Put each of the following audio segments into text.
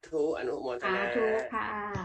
ธุอนุโมทนาค่ะ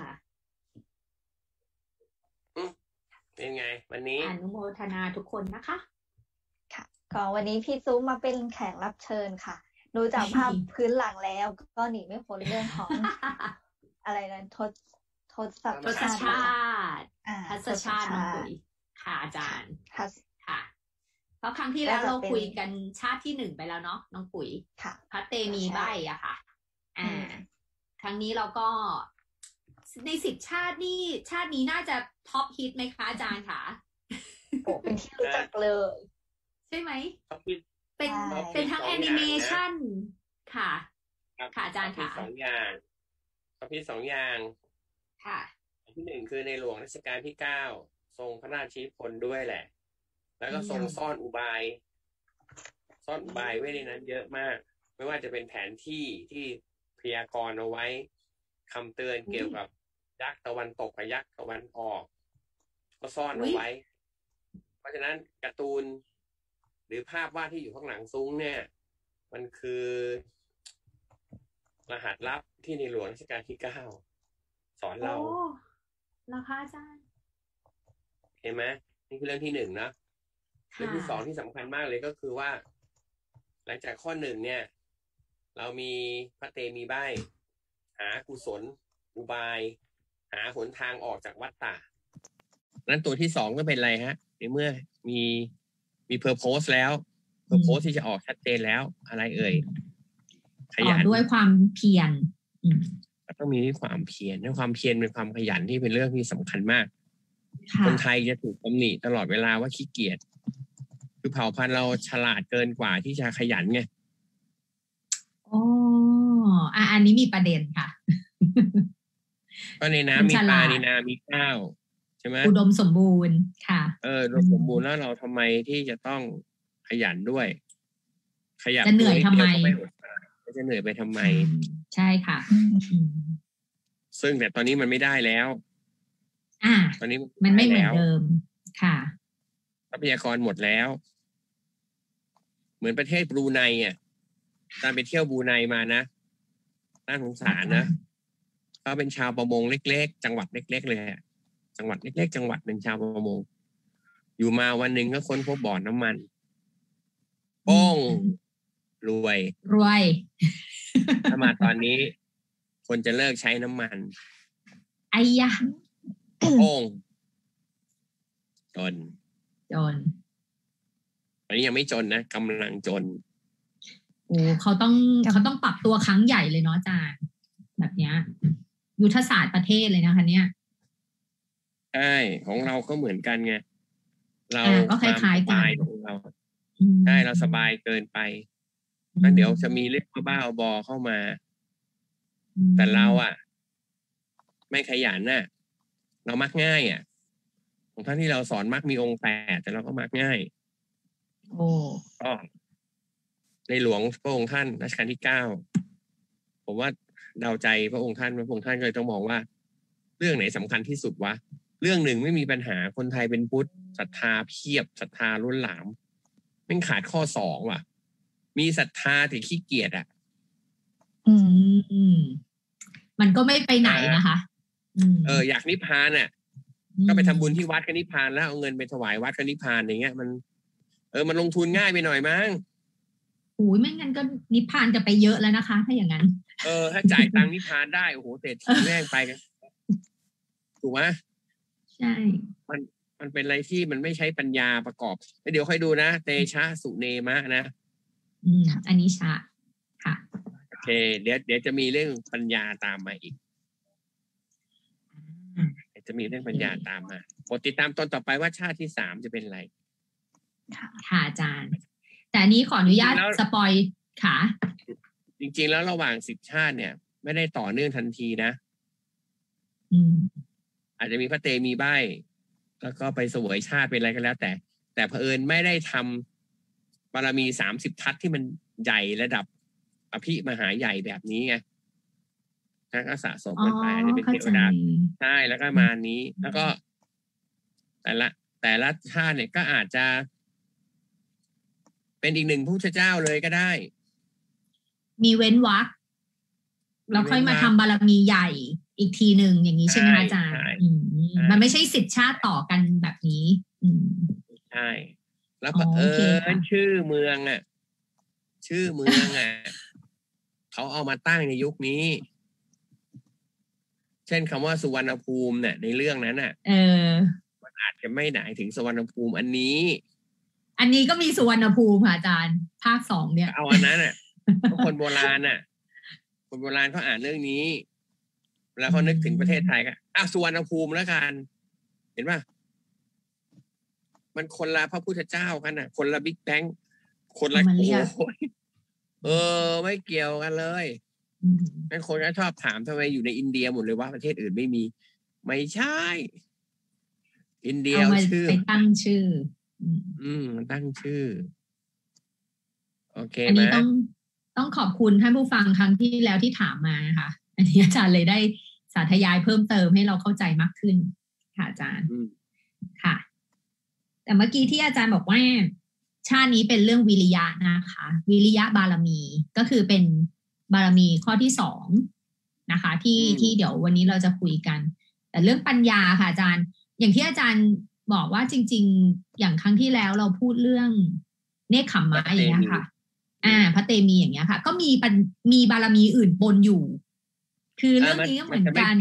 เป็นไงวันนี้อนุโมทนาทุกคนนะคะค่ะก็วันนี้พี่ซุปมาเป็นแขกรับเชิญค่ะดูจากภาพพื้นหลังแล้วก็หนีไม่พ้นเรื่องของ อะไรนะทศชาติทัศชาติน้องปุ๋ยค่ะอาจารย์ค่ะเพราะครั้งที่แล้วเราคุยกันชาติที่1ไปแล้วเนาะน้องปุ๋ยค่ะพระเตมีใบอะค่ะครั้งนี้เราก็ใน10 ชาตินี่ชาตินี้น่าจะท็อปฮิตไหมคะอาจารย์ค่ะโอ้เป็นที่รู้จักเลยใช่ไหมเป็นทั้งแอนิเมชันค่ะค่ะอาจารย์ค่ะ 2 อย่างท็อปฮิต2 อย่างค่ะที่1คือในหลวงรัชกาลที่9ทรงพระราชนิพนธ์ด้วยแหละแล้วก็ทรงซ่อนอุบายไว้ในนั้นเยอะมากไม่ว่าจะเป็นแผนที่ที่พยากรณ์เอาไว้คำเตือนเกี่ยวกับยักษ์ตะวันตกกับยักษ์ตะวันออกก็ซ่อนเอาไว้เพราะฉะนั้นการ์ตูนหรือภาพวาดที่อยู่ข้างหลังซุ้งเนี่ยมันคือรหัสลับที่ในหลวงรัชกาลที่9สอนเรานะคะอาจารย์เห็นไหมนี่คือเรื่องที่1นะเรื่องที่2ที่สำคัญมากเลยก็คือว่าหลังจากข้อ1เนี่ยเรามีพระเตมีใบ้หากุศลอุบายหาหนทางออกจากวัฏฏะนั้นตัวที่2ก็เป็นอะไรฮะในเมื่อมีเพอร์โพสแล้วเพอร์โพสที่จะออกชัดเจนแล้วอะไรเอ่ยขยันด้วยความเพียรต้องมีความเพียรด้วยความเพียรเป็นความขยันที่เป็นเรื่องที่สำคัญมากคนไทยจะถูกตำหนิตลอดเวลาว่าขี้เกียจคือเผ่าพันธุ์เราฉลาดเกินกว่าที่จะขยันไงอันนี้มีประเด็นค่ะก็ในน้ำมีปลาในนามีข้าวใช่ไหมอุดมสมบูรณ์ค่ะอุดมสมบูรณ์แล้วเราทำไมที่จะต้องขยันด้วยขยันจะเหนื่อยทำไมจะเหนื่อยไปทำไมใช่ค่ะซึ่งแต่ตอนนี้มันไม่ได้แล้วตอนนี้มันไม่เหมือนเดิมค่ะทรัพยากรหมดแล้วเหมือนประเทศบรูไนตอนไปเที่ยวบรูไนมานะน่าสงสารนะเขาเป็นชาวประมงเล็กๆจังหวัดเล็กๆเลยจังหวัดเล็กๆจังหวัดหนึ่งชาวประมงอยู่มาวันหนึ่งก็ค้นพบบ่อน้ำมันโป้งรวยถ้ามาตอนนี้คนจะเลิกใช้น้ำมันไอ้ยะโป้งจนตอนนี้ยังไม่จนนะกำลังจนเขาต้องปรับตัวครั้งใหญ่เลยเนาะอาจารย์แบบเนี้ยยุทธศาสตร์ประเทศเลยนะคะเนี่ยใช่ของเราก็เหมือนกันไงเราก็คล้ายๆกันของเราใช่เราสบายเกินไปงั้นเดี๋ยวจะมีเรื่องบ้าๆบอเข้ามาแต่เราไม่ขยันเรามักง่ายของท่านที่เราสอนมักมีองค์8แต่เราก็มักง่ายก็ในหลวงพระองค์ท่านรัชกาลที่9ผมว่าเดาใจพระองค์ท่านก็เลยต้องมองว่าเรื่องไหนสำคัญที่สุดวะเรื่องหนึ่งไม่มีปัญหาคนไทยเป็นพุทธศรัทธาเพียบศรัทธาล้นหลามไม่ขาดข้อ2ว่ะมีศรัทธาแต่ขี้เกียจมันก็ไม่ไปไหนนะคะอยากนิพพานก็ไปทำบุญที่วัดก็นิพพานแล้วเอาเงินไปถวายวัดก็นิพพานอย่างเงี้ยมันลงทุนง่ายไปหน่อยมั้งไม่งั้นก็นิพพานจะไปเยอะแล้วนะคะถ้าอย่างนั้นถ้าจ่ายตังค์นิพพานได้โอ้โหเศรษฐีแม่งไปกันถูกไหมใช่มันเป็นอะไรที่มันไม่ใช้ปัญญาประกอบแล้วเดี๋ยวค่อยดูนะเตชะสุเนมะนะอันนี้ชะค่ะโอเคเดี๋ยวจะมีเรื่องปัญญาตามมาอีกจะมีเรื่องปัญญาตามมาโปรดติดตามตอนต่อไปว่าชาติที่3จะเป็นอะไรค่ะอาจารย์แต่อันนี้ขออนุญาตสปอยค่ะจริงๆแล้วระหว่าง10 ชาติเนี่ยไม่ได้ต่อเนื่องทันทีนะอาจจะมีพระเตมีใบ้แล้วก็ไปเสวยชาติเป็นอะไรก็แล้วแต่เผอิญไม่ได้ทำบารมี30 ทัศที่มันใหญ่ระดับอภิมหาใหญ่แบบนี้ไงก็สะสมกันไปอาจจะเป็นเทวดาใช่แล้วก็มานี้แล้วก็แต่ละชาติเนี่ยก็อาจจะเป็นอีก1พระพุทธเจ้าเลยก็ได้มีเว้นวรรคเราค่อยมาทำบารมีใหญ่อีกทีหนึ่งอย่างนี้ใช่ไหมคะอาจารย์มันไม่ใช่สิทธิชาติต่อกันแบบนี้ใช่แล้วเผอิญชื่อเมืองอ่ะเขาเอามาตั้งในยุคนี้เช่นคำว่าสุวรรณภูมิเนี่ยในเรื่องนั้นน่ะมันอาจจะไม่หมายถึงสุวรรณภูมิอันนี้ก็มีสุวรรณภูมิค่ะอาจารย์ภาค 2เนี่ยเอาอันนั้นน่ะคนโบราณน่ะคนโบราณเขาอ่านเรื่องนี้แล้วเขานึกถึงประเทศไทยก็สุวรรณภูมิแล้วกันเห็นป่ะมันคนละพระพุทธเจ้ากันน่ะคนละบิ๊กแบงคนละโอ้ไม่เกี่ยวกันเลยงั้นคนก็ชอบถามทำไมอยู่ในอินเดียหมดเลยว่าประเทศอื่นไม่มีไม่ใช่อินเดียชื่อไปตั้งชื่อตั้งชื่อโอเคอันนี้ต้องขอบคุณท่านผู้ฟังครั้งที่แล้วที่ถามมานะคะอันนี้อาจารย์เลยได้สาธยายเพิ่มเติมให้เราเข้าใจมากขึ้นค่ะอาจารย์ค่ะแต่เมื่อกี้ที่อาจารย์บอกว่าชาตินี้เป็นเรื่องวิริยะนะคะวิริยะบารมีก็คือเป็นบารมีข้อที่2นะคะที่เดี๋ยววันนี้เราจะคุยกันแต่เรื่องปัญญาค่ะอาจารย์อย่างที่อาจารย์บอกว่าจริงๆอย่างครั้งที่แล้วเราพูดเรื่องเนคขมมะอย่างเงี้ยค่ะพระเตมีอย่างเงี้ยค่ะก็มีบารมีอื่นปนอยู่คือเรื่องนี้ก็เหมือนกัน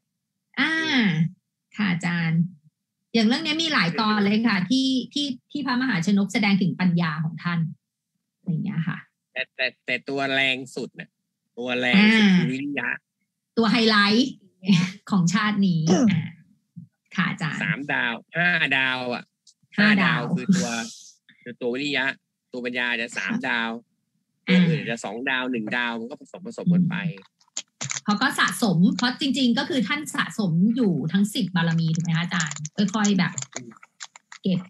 ค่ะอาจารย์อย่างเรื่องนี้มีหลายตอนเลยค่ะที่พระมหาชนกแสดงถึงปัญญาของท่านอย่างเงี้ยค่ะแต่ตัวแรงสุดเนี่ยตัวแรงสุดคือวิริยะตัวไฮไลท์ของชาตินี้ค่ะอาจารย์ 3 ดาว5 ดาว5 ดาวคือตัววิริยะตัวปัญญาจะ3 ดาวตัวอื่นจะ2 ดาว1 ดาวมันก็ผสมกันไปเขาก็สะสมเพราะจริงๆก็คือท่านสะสมอยู่ทั้ง10 บารมีถูกไหมคะอาจารย์ค่อยๆแบบเก็บ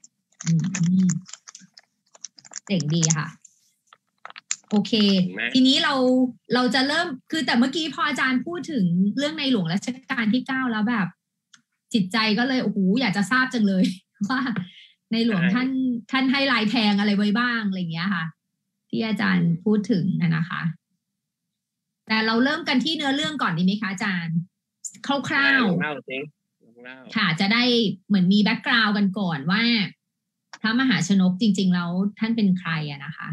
เจ๋งดีค่ะโอเคทีนี้เราจะเริ่มคือแต่เมื่อกี้พออาจารย์พูดถึงเรื่องในหลวงรัชกาลที่9แล้วแบบจิตใจก็เลยโอ้โหอยากจะทราบจังเลยว่าในหลวงท่านให้ลายแทงอะไรไว้บ้างอะไรอย่างเงี้ยค่ะที่อาจารย์พูดถึงนะคะแต่เราเริ่มกันที่เนื้อเรื่องก่อนดีไหมคะอาจารย์คร่าวๆค่ะจะได้เหมือนมีแบ็กกราวด์กันก่อนว่าพระมหาชนกจริงๆแล้วท่านเป็นใครนะคะ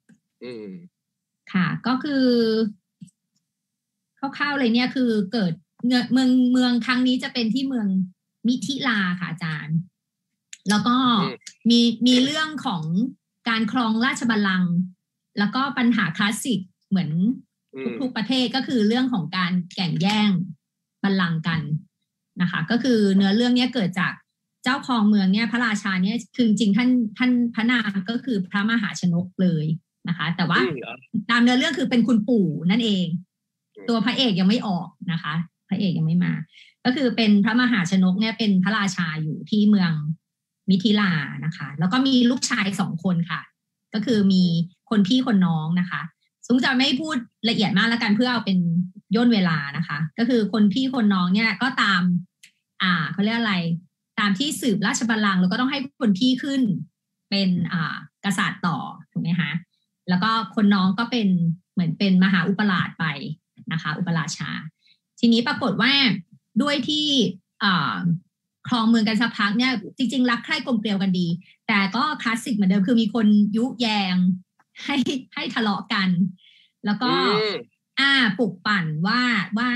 ค่ะก็คือคร่าวๆเลยเนี่ยคือเกิดเมืองครั้งนี้จะเป็นที่เมืองมิถิลาค่ะอาจารย์แล้วก็มีเรื่องของการครองราชบัลลังก์แล้วก็ปัญหาคลาสสิกเหมือนทุกประเทศก็คือเรื่องของการแข่งแย่งบัลลังก์กันนะคะก็คือเนื้อเรื่องนี้เกิดจากเจ้าครองเมืองเนี่ยพระราชาเนี่ยคือจริงท่านพระนามก็คือพระมหาชนกเลยนะคะแต่ว่าตามเนื้อเรื่องคือเป็นคุณปู่นั่นเองตัวพระเอกยังไม่ออกนะคะพระเอกยังไม่มาก็คือเป็นพระมหาชนกเนี่ยเป็นพระราชาอยู่ที่เมืองมิถิลานะคะแล้วก็มีลูกชาย2 คนค่ะก็คือมีคนพี่คนน้องนะคะสงจะไม่พูดละเอียดมากแล้วกันเพื่อเอาเป็นย่นเวลานะคะก็คือคนพี่คนน้องเนี่ยก็ตามเขาเรียกอะไรตามที่สืบราชบัลลังก์แล้วก็ต้องให้คนพี่ขึ้นเป็นกษัตริย์ต่อถูกไหมคะแล้วก็คนน้องก็เป็นเหมือนเป็นมหาอุปราชไปนะคะอุปราชาทีนี้ปรากฏว่าด้วยที่ครองเมืองกันสักพักเนี่ยจริงๆรักใคร่กลมเกลียวกันดีแต่ก็คลาสสิกเหมือนเดิมคือมีคนยุแยงให้ทะเลาะกันแล้วก็ปลุกปั่นว่า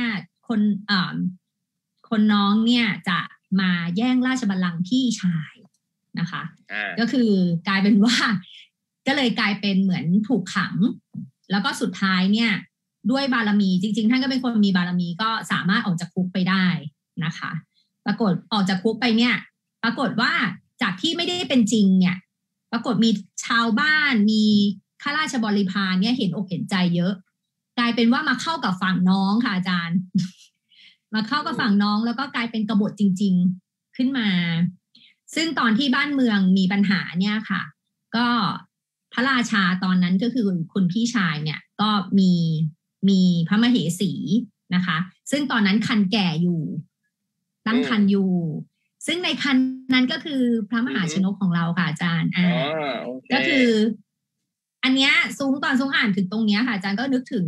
คนน้องเนี่ยจะมาแย่งราชบัลลังก์พี่ชายนะคะก็คือกลายเป็นว่าก็เลยกลายเป็นเหมือนถูกขังแล้วก็สุดท้ายเนี่ยด้วยบารมีจริงๆท่านก็เป็นคนมีบารมีก็สามารถออกจากคุกไปได้นะคะปรากฏออกจากคุกไปเนี่ยปรากฏว่าจากที่ไม่ได้เป็นจริงเนี่ยปรากฏมีชาวบ้านมีข้าราชบริพารเนี่ยเห็นอกเห็นใจเยอะกลายเป็นว่ามาเข้ากับฝั่งน้องค่ะอาจารย์ มาเข้ากับฝั่งน้องแล้วก็กลายเป็นกบฏจริงๆขึ้นมาซึ่งตอนที่บ้านเมืองมีปัญหาเนี่ยค่ะก็พระราชาตอนนั้นก็คือคุณพี่ชายเนี่ยก็มีพระมเหสีนะคะซึ่งตอนนั้นคันแก่อยู่ตั้งคันอยู่ซึ่งในคันนั้นก็คือพระมหาชนกของเราค่ะอาจารย์ก็คืออันเนี้ยซุ้งตอนซุ้งอ่านถึงตรงเนี้ยค่ะอาจารย์ก็นึกถึง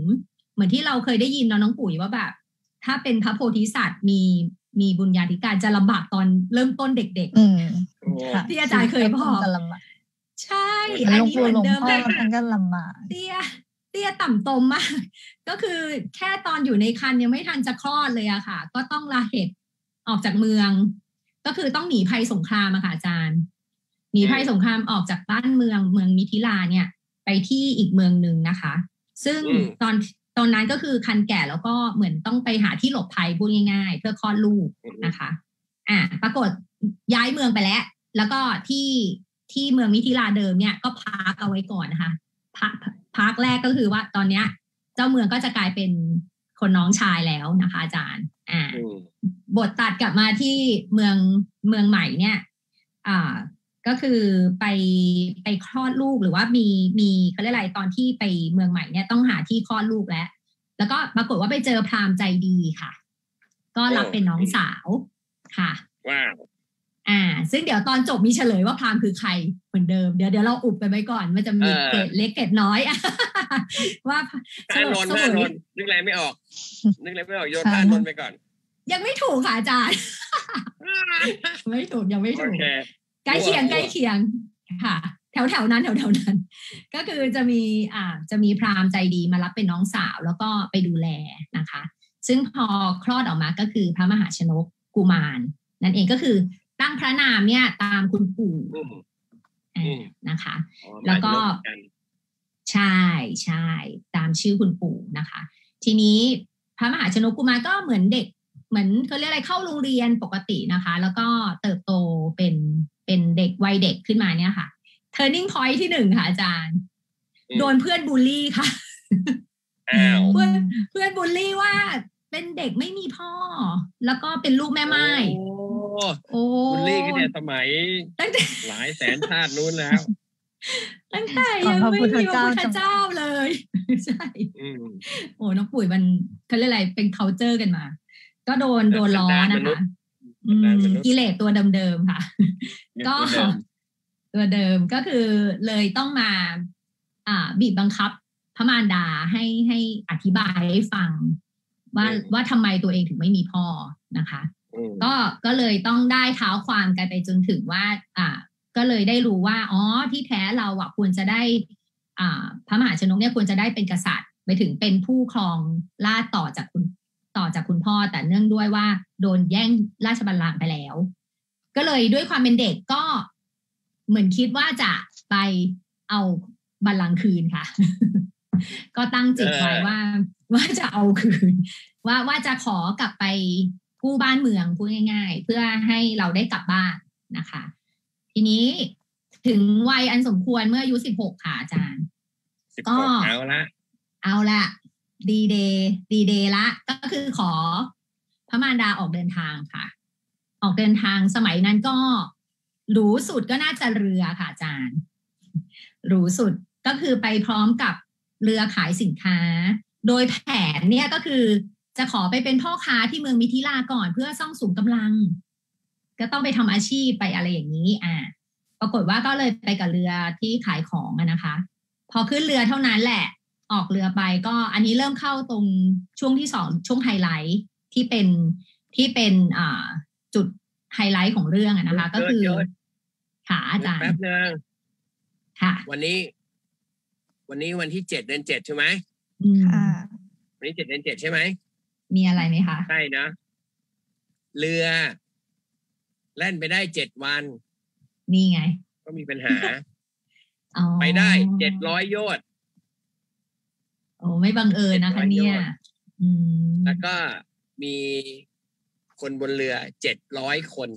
เหมือนที่เราเคยได้ยินเนาะน้องปุ๋ยว่าแบบ ถ้าเป็นพระโพธิสัตว์มีบุญญาธิการจะลำบากตอนเริ่มต้นเด็กๆที่อาจารย์เคยบอกใช่อันนี้เหมือนเดิมท่านก็ลำบากเตี้ยต่ำตมมากก็คือแค่ตอนอยู่ในครรภ์ยังไม่ทันจะคลอดเลยอะค่ะก็ต้องลาเหตุออกจากเมืองก็คือต้องหนีภัยสงครามอะค่ะอาจารย์หนีภัยสงครามออกจากบ้านเมืองมิถิลาเนี่ยไปที่อีกเมืองหนึ่งนะคะ ซึ่งตอนนั้นก็คือคันแก่แล้วก็เหมือนต้องไปหาที่หลบภัยพูดง่ายๆเพื่อคลอดลูกนะคะปรากฏย้ายเมืองไปแล้วก็ที่เมืองมิถิลาเดิมเนี่ยก็พักเอาไว้ก่อนนะคะพักแรกก็คือว่าตอนเนี้ยเจ้าเมืองก็จะกลายเป็นคนน้องชายแล้วนะคะอาจารย์บทตัดกลับมาที่เมืองใหม่เนี่ยก็คือไปคลอดลูกหรือว่ามีเขาเรียกอะไรตอนที่ไปเมืองใหม่เนี่ยต้องหาที่คลอดลูกแล้วก็ปรากฏว่าไปเจอพราหมณ์ใจดีค่ะก็รับเป็นน้องสาวค่ะว้าวซึ่งเดี๋ยวตอนจบมีเฉลยว่าพราหมณ์คือใครเหมือนเดิมเดี๋ยวเราอุบไปไว้ก่อนมันจะมีเกร็ดเล็กเกร็ดน้อยว่าธานนท์นึกอะไรไม่ออกโยนธานนท์ไปก่อนยังไม่ถูกค่ะอาจารย์ไม่ถูกยังไม่ถูกใกล้เคียงค่ะแถวนั้นก็คือจะมีพราหมณ์ใจดีมารับเป็นน้องสาวแล้วก็ไปดูแลนะคะซึ่งพอคลอดออกมาก็คือพระมหาชนกกุมารนั่นเองก็คือตั้งพระนามเนี่ยตามคุณปู่นะคะแล้วก็ใช่ตามชื่อคุณปู่นะคะทีนี้พระมหาชนกกุมารก็เหมือนเด็กเหมือนเขาเรียกอะไรเข้าโรงเรียนปกตินะคะแล้วก็เติบโตเป็นเด็กวัยเด็กขึ้นมาเนี่ยค่ะ turning point ที่1ค่ะอาจารย์โดนเพื่อนบูลลี่ค่ะเพื่อนบูลลี่ว่าเป็นเด็กไม่มีพ่อแล้วก็เป็นลูกแม่ไม้บูลลี่กันเนี่ยสมัยหลายแสนชาตินู้นแล้วตั้งแต่ยังไม่มีพระพุทธเจ้าเลยใช่น้องปุ๋ยมันเขาเรียกอะไรเป็น culture กันมาก็โดนล้อนะคะกิเลสตัวเดิมๆค่ะก็ตัวเดิมก็คือเลยต้องมาบีบบังคับพระมารดาให้อธิบายให้ฟังว่าทำไมตัวเองถึงไม่มีพ่อนะคะก็เลยต้องได้เท้าความกันไปจนถึงว่าก็เลยได้รู้ว่าที่แท้เราควรจะได้พระมหาชนกเนี่ยควรจะได้เป็นกษัตริย์ไปถึงเป็นผู้ครองราชย์ต่อจากคุณพ่อแต่เนื่องด้วยว่าโดนแย่งราชบัลลังก์ไปแล้วก็เลยด้วยความเป็นเด็กก็เหมือนคิดว่าจะไปเอาบัลลังก์คืนค่ะ ก็ตั้งจิตไว้ว่าจะเอาคืนว่าจะขอกลับไปกู้บ้านเมืองพูดง่ายๆเพื่อให้เราได้กลับบ้านนะคะทีนี้ถึงวัยอันสมควรเมื่ออายุ16ค่ะอาจารย์ก็เอาละดีเดย์ละก็คือขอพระมารดาออกเดินทางค่ะออกเดินทางสมัยนั้นก็หรูสุดก็น่าจะเรือค่ะอาจารย์หรูสุดก็คือไปพร้อมกับเรือขายสินค้าโดยแผนเนี่ยก็คือจะขอไปเป็นพ่อค้าที่เมืองมิถิลาก่อนเพื่อซ่องสุมกำลังก็ต้องไปทำอาชีพไปอะไรอย่างนี้ปรากฏว่าก็เลยไปกับเรือที่ขายของนะคะพอขึ้นเรือเท่านั้นแหละออกเรือไปก็อันนี้เริ่มเข้าตรงช่วงที่2ช่วงไฮไลท์ที่เป็นจุดไฮไลท์ของเรื่องนะคะก็คือค่ะอาจารย์แป๊บนึงค่ะวันนี้วันที่7 เดือน 7ใช่ไหมวันนี้7 เดือน 7ใช่ไหมมีอะไรไหมคะใช่นะเรือแล่นไปได้7 วันนี่ไงก็มีปัญหาไปได้700 โยชน์ไม่บังเอิญนะคะเนี่ยแล้วก็มีคนบนเรือ700 คน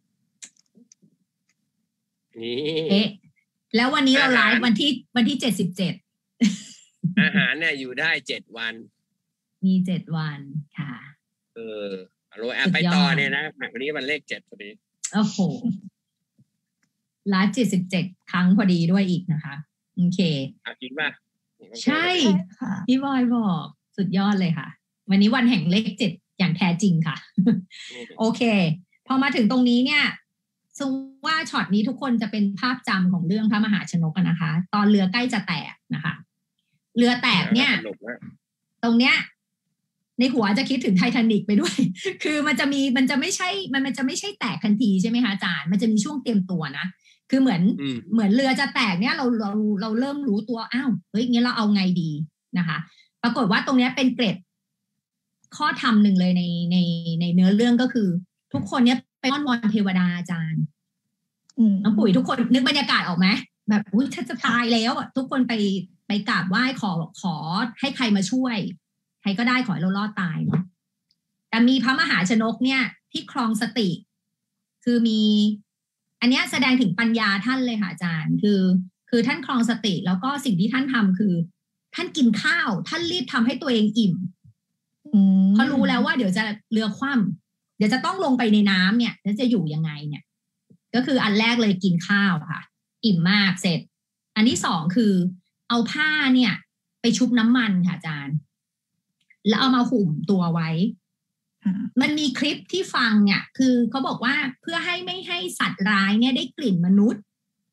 นี่แล้ววันนี้เราไลฟ์วันที่77 อาหารเนี่ยอยู่ได้7 วันมี7 วันค่ะโรแอปไปต่อเนี่ยนะวันนี้วันเลข7พอดีโอ้โหไลฟ์77 ครั้งพอดีด้วยอีกนะคะโอเคจริงป่ะใช่พี่บอยบอกสุดยอดเลยค่ะวันนี้วันแห่งเลข7อย่างแท้จริงค่ะโอเคพอมาถึงตรงนี้เนี่ยซึ่งว่าช็อตนี้ทุกคนจะเป็นภาพจำของเรื่องพระมหาชนกนะคะตอนเรือใกล้จะแตกนะคะเรือแตกเนี่ยตรงเนี้ยในหัวจะคิดถึงไททานิกไปด้วย คือมันจะไม่ใช่แตกทันทีใช่ไหมคะอาจารย์มันจะมีช่วงเตรียมตัวนะคือเหมือนเรือจะแตกเนี่ยเราเริ่มรู้ตัวอ้าวเฮ้ยงี้เราเอาไงดีนะคะ ปรากฏว่าตรงนี้เป็นเกร็ดข้อธรรมหนึ่งเลยในเนื้อเรื่องก็คือ ทุกคนเนี้ยไปอ้อนวอนเทวดาอาจารย์น้องปุ๋ยทุกคนนึกบรรยากาศออกไหมแบบอุ้ยฉันจะตายแล้วอ่ะทุกคนไปกราบไหว้ขอให้ใครมาช่วยใครก็ได้ขอให้เรารอดตายเนาะแต่มีพระมหาชนกเนี่ยที่ครองสติคือมีอันเนี้ยแสดงถึงปัญญาท่านเลยค่ะอาจารย์คือท่านครองสติแล้วก็สิ่งที่ท่านทำคือท่านกินข้าวท่านรีบทำให้ตัวเองอิ่มเพราะรู้แล้วว่าเดี๋ยวจะเรือคว่ำเดี๋ยวจะต้องลงไปในน้ำเนี่ยแล้วจะอยู่ยังไงเนี่ยก็คืออันแรกเลยกินข้าวค่ะอิ่มมากเสร็จอันที่สองคือเอาผ้าเนี่ยไปชุบน้ำมันค่ะอาจารย์แล้วเอามาหุ่มตัวไว้มันมีคลิปที่ฟังเนี่ยคือเขาบอกว่าเพื่อไม่ให้สัตว์ร้ายเนี่ยได้กลิ่นมนุษย์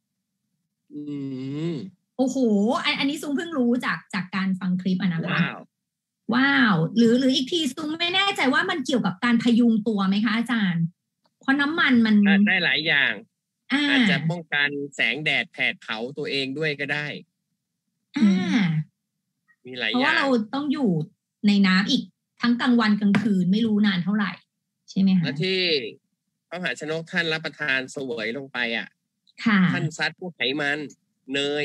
โอ้โหอันนี้ซุงเพิ่งรู้จากการฟังคลิปนะคะว้าวหรืออีกทีซุงไม่แน่ใจว่ามันเกี่ยวกับการพยุงตัวไหมคะอาจารย์เพราะน้ำมันมันได้หลายอย่างอาจจะป้องกันแสงแดดแผดเผาตัวเองด้วยก็ได้มีหลายอย่างเพราะว่าเราต้องอยู่ในน้ำอีกทั้งกลางวันกลางคืนไม่รู้นานเท่าไหร่ใช่ไหมคะแล้วที่พระมหาชนกท่านรับประทานเสวยลงไปท่านซัดพวกไขมันเนย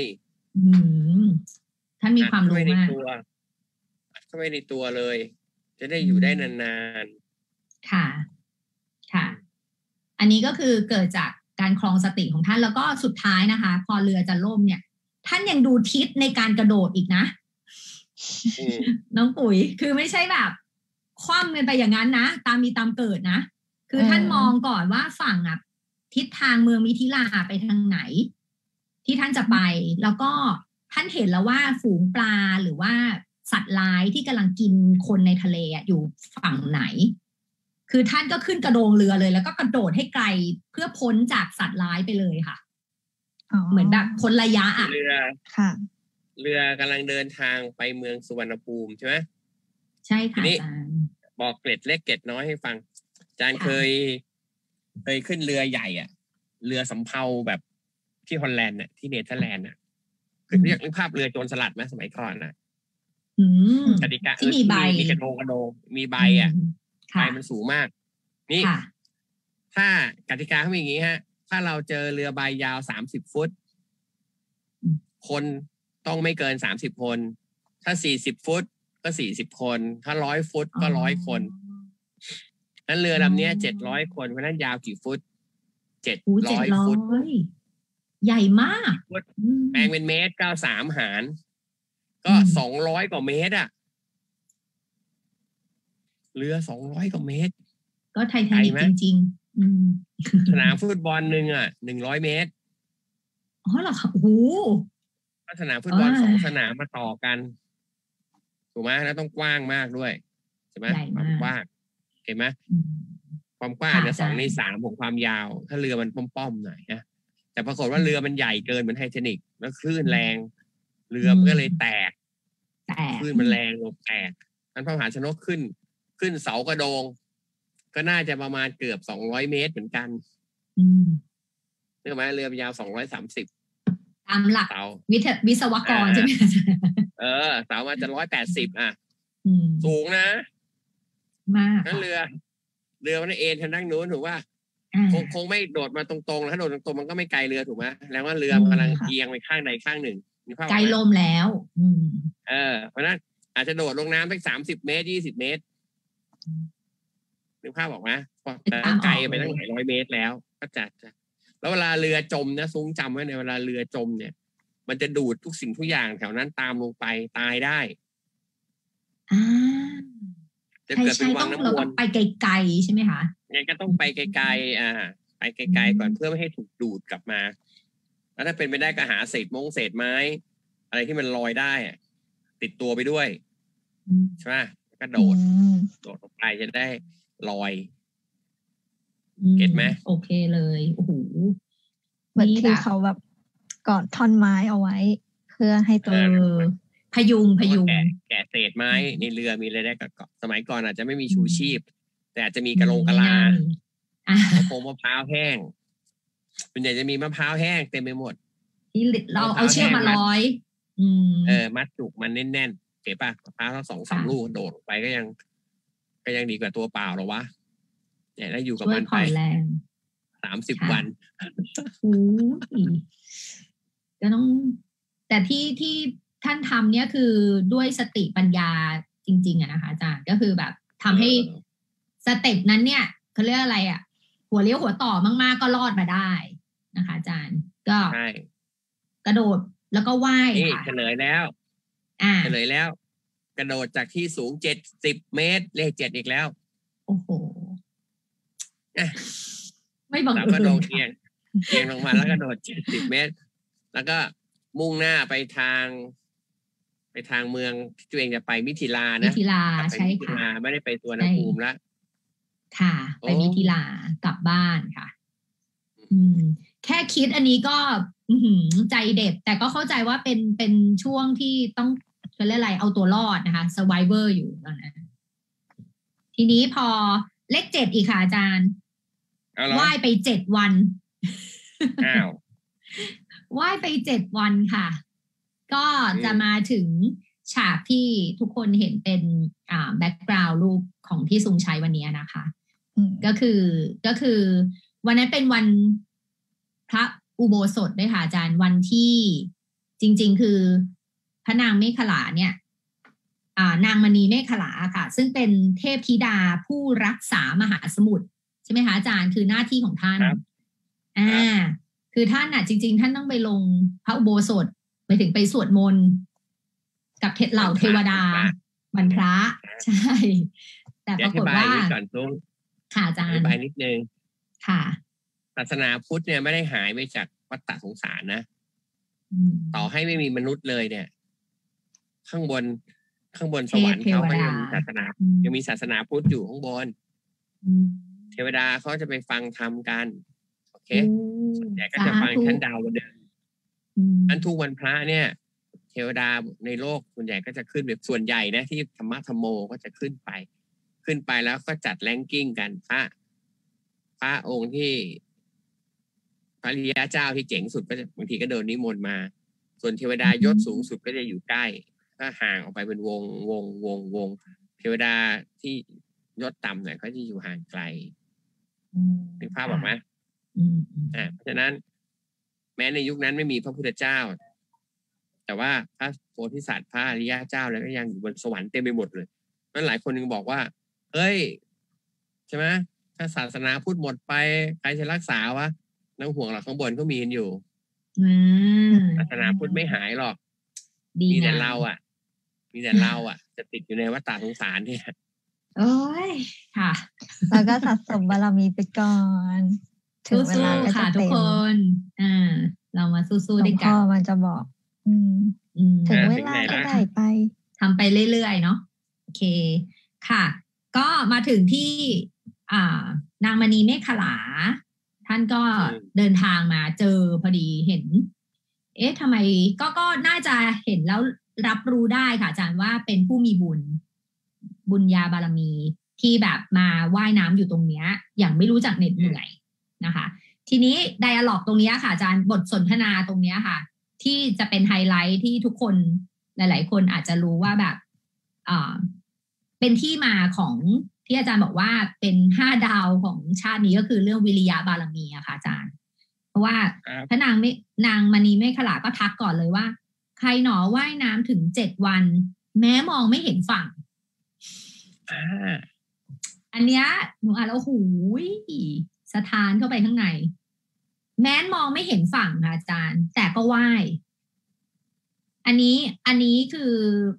ท่านมีความรู้มากเข้าไปในตัวเลยจะได้อยู่ได้นานๆค่ะอันนี้ก็คือเกิดจากการครองสติของท่านแล้วก็สุดท้ายนะคะพอเรือจะล่มเนี่ยท่านยังดูทิศในการกระโดดอีกนะน้องปุ๋ยคือไม่ใช่แบบคว่ำไปอย่างนั้นนะตามมีตามเกิดนะคือท่านมองก่อนว่าฝั่งทิศทางเมืองมิถิลาไปทางไหนที่ท่านจะไปแล้วก็ท่านเห็นแล้วว่าฝูงปลาหรือว่าสัตว์ร้ายที่กำลังกินคนในทะเลอยู่ฝั่งไหนคือท่านก็ขึ้นกระโดงเรือเลยแล้วก็กระโดดให้ไกลเพื่อพ้นจากสัตว์ร้ายไปเลยค่ะเหมือนแบบพ้นระยะเรือค่ะเรือกำลังเดินทางไปเมืองสุวรรณภูมิใช่ไหมใช่ค่ะอาจารย์บอกเกร็ดเล็กเกร็ดน้อยให้ฟังอาจารย์เคยขึ้นเรือใหญ่เรือสำเภาแบบที่ฮอลแลนด์ที่เนเธอร์แลนด์คือเรียกภาพเรือโจรสลัดไหมสมัยก่อนกติกาที่มีใบมีกระโดงมีใบใบมันสูงมากนี่ถ้ากติกาเขามีอย่างนี้ฮะถ้าเราเจอเรือใบยาว30 ฟุตคนต้องไม่เกิน30 คนถ้า40 ฟุตก็40 คนถ้า100 ฟุตก็100 คนนั้นเรือลำนี้700 คนเพราะนั้นยาวกี่ฟุต700 ฟุตใหญ่มากแปลงเป็นเมตร93 หารก็200 กว่าเมตรเรือ200 กว่าเมตรก็ไททานิกจริงๆสนามฟุตบอลหนึ่ง100 เมตรอ๋อเหรอคะโอ้โหสนามฟุตบอล2 สนามมาต่อกันถูกไหมแล้วต้องกว้างมากด้วยใช่ไหมความกว้างเห็นไหมความกว้างเนี่ย2 ใน 3ของความยาวถ้าเรือมันป้อมๆหน่อยนะแต่ปรากฏว่าเรือมันใหญ่เกินเหมือนไททานิกแล้วคลื่นแรงเรือมันก็เลยแตกคลื่นมันแรงลมแตกนั้นพระมหาชนกขึ้นเสากระโดงก็น่าจะประมาณเกือบ200 เมตรเหมือนกันนึกไหมเรือมันยาว230 ตามหลักวิศวกรใช่ไหมเสามันจะ180สูงนะมากนั่นเรือมันเอ็นทางด้านนู้นถูกว่าคงไม่โดดมาตรงๆแล้วถ้าโดดตรงๆมันก็ไม่ไกลเรือถูกไหมแล้วว่าเรือมันกำลังเอียงไปข้างใดข้างหนึ่งไกลลมแล้วเพราะนั้นอาจจะโดดลงน้ำสัก30 เมตร20 เมตรนึกภาพบอกไหมแต่ไกลไปตั้งหลายร้อยเมตรแล้วก็จะแล้วเวลาเรือจมนะซุ้งจำไว้ในเวลาเรือจมเนี่ยมันจะดูดทุกสิ่งทุกอย่างแถวนั้นตามลงไปตายได้จะเกิดเป็นวังน้ำวนไปไกลๆใช่ไหมคะงั้นก็ต้องไปไกลๆไปไกลๆก่อนเพื่อไม่ให้ถูกดูดกลับมาแล้วถ้าเป็นไปได้ก็หาเศษไม้อะไรที่มันลอยได้ติดตัวไปด้วยใช่ไหมก็โดดลงไปจะได้ลอยเก็ตไหมโอเคเลยโอ้โหเหมือนที่เขาแบบกอดท่อนไม้เอาไว้เพื่อให้ตัวพยุงแกะเศษไม้ในเรือมีอะไรได้ก็สมัยก่อนอาจจะไม่มีชูชีพ แต่อาจจะมีกะลามะพร้าวแห้งส่วนใหญ่จะมีมะพร้าวแห้งเต็มไปหมดที่เราเอาเชือกมาร้อยมัดจุกมันแน่นๆเก็บป่ะมะพร้าวทั้ง2-3 ลูกโดดไปก็ยังดีกว่าตัวเปล่าหรอวะเนี่ยแล้วอยู่กับมันไป30 วันก็ต้องแต่ที่ท่านทำเนี่ยคือด้วยสติปัญญาจริงๆอะนะคะอาจารย์ก็คือแบบทำให้สเต็ปนั้นเนี่ยเขาเรียกอะไรอะหัวเลี้ยวหัวต่อมากๆก็รอดมาได้นะคะอาจารย์ก็กระโดดแล้วก็ว่ายค่ะเฉลยแล้วกระโดดจากที่สูง70 เมตรเลข7อีกแล้วโอ้โหไม่บังเอิญแล้วก็โดดเอียงลงมาแล้วก็โดด70 เมตรแล้วก็มุ่งหน้าไปทางเมืองที่ตัวเองจะไปมิถิลานะมิถิลาใช่ค่ะไม่ได้ไปตัวนภูมิแล้วค่ะไปมิถิลากลับบ้านค่ะแค่คิดอันนี้ก็ใจเด็ดแต่ก็เข้าใจว่าเป็นช่วงที่ต้องเขาเรียกอะไรเอาตัวรอดนะคะ survivor อยู่ตอนนั้นทีนี้พอเลข7อีกค่ะอาจารย์ว่ายไป7 วันว่ายไป7 วันค่ะก็จะมาถึงฉากที่ทุกคนเห็นเป็นแบ็คกราวด์รูปของที่ทรงใช้วันนี้นะคะก็คือวันนั้นเป็นวันพระอุโบสถด้วยค่ะอาจารย์วันที่จริงๆคือพระนางเมขลาเนี่ยนางมณีเมขลาค่ะซึ่งเป็นเทพธิดาผู้รักษามหาสมุทรใช่ไหมคะอาจารย์คือหน้าที่ของท่านคือท่านจริงๆท่านต้องไปลงพระอุโบสถไปถึงไปสวดมนต์กับเหล่าเทวดาวันพระใช่แต่ปรากฏว่าค่ะอาจารย์อธิบายนิดนึงค่ะศาสนาพุทธเนี่ยไม่ได้หายไปจากวัฏสงสารนะต่อให้ไม่มีมนุษย์เลยเนี่ยข้างบนสวรรค์เขาก็ยังมีศาสนาพุทธอยู่ข้างบนเทวดาเขาจะไปฟังธรรมกันโอเคส่วนใหญ่ก็จะฟังชั้นดาวเดิมอันทุกวันพระเนี่ยเทวดาในโลกส่วนใหญ่ก็จะขึ้นแบบส่วนใหญ่นะที่ธรรมะธรรมโมก็จะขึ้นไปแล้วก็จัดแรงกิ้งกันพระองค์ที่พระริยะเจ้าที่เจ๋งสุดก็จะบางทีก็โดนนิมนต์มาส่วนเทวดายศสูงสุดก็จะอยู่ใกล้ก็ห่างออกไปเป็นวงเทวดาที่ยศต่ำหน่อยก็จะอยู่ห่างไกลถึงภาพบอกไหมเพราะฉะนั้นแม้ในยุคนั้นไม่มีพระพุทธเจ้าแต่ว่าพระโพธิสัตว์พระอริยะเจ้าแล้วก็ยังอยู่บนสวรรค์เต็มไปหมดเลยนั่นหลายคนยังบอกว่าเฮ้ยใช่ไหมถ้าศาสนาพุทธหมดไปใครจะรักษาวะน้ำห่วงหลักข้างบนก็มีกันอยู่ศาสนาพุทธไม่หายหรอกมีแต่เราจะติดอยู่ในวัฏสงสารเนี่ยโอ้ยค่ะแล้วก็สะสมบารมีไปก่อนถึงเวลาก็จะทุกคนเรามาสู้ๆด้วยกันพ่อมันจะบอกถึงเวลาก็ได้ไปทำไปเรื่อยๆเนาะโอเคค่ะก็มาถึงที่นางมณีเมขลาท่านก็เดินทางมาเจอพอดีเห็นทำไมก็น่าจะเห็นแล้วรับรู้ได้ค่ะอาจารย์ว่าเป็นผู้มีบุญญาบารมีที่แบบมาว่ายน้ำอยู่ตรงเนี้ยอย่างไม่รู้จักเหน็ดเหนื่อยนะคะทีนี้ไดอะล็อกตรงนี้ค่ะอาจารย์บทสนทนาตรงนี้ค่ะที่จะเป็นไฮไลท์ที่ทุกคนหลายๆคนอาจจะรู้ว่าแบบเป็นที่มาของที่อาจารย์บอกว่าเป็น5 ดาวของชาตินี้ก็คือเรื่องวิริยะบารมีอะค่ะอาจารย์เพราะว่าพระนางมณีเมขลาก็ทักก่อนเลยว่าใครหนอว่ายน้ำถึง7 วันแม้มองไม่เห็นฝั่งอันเนี้ยหนูอ่านแล้วหูยสะท้านเข้าไปข้างในแม้มองไม่เห็นฝั่งค่ะอาจารย์แต่ก็ว่ายอันนี้คือ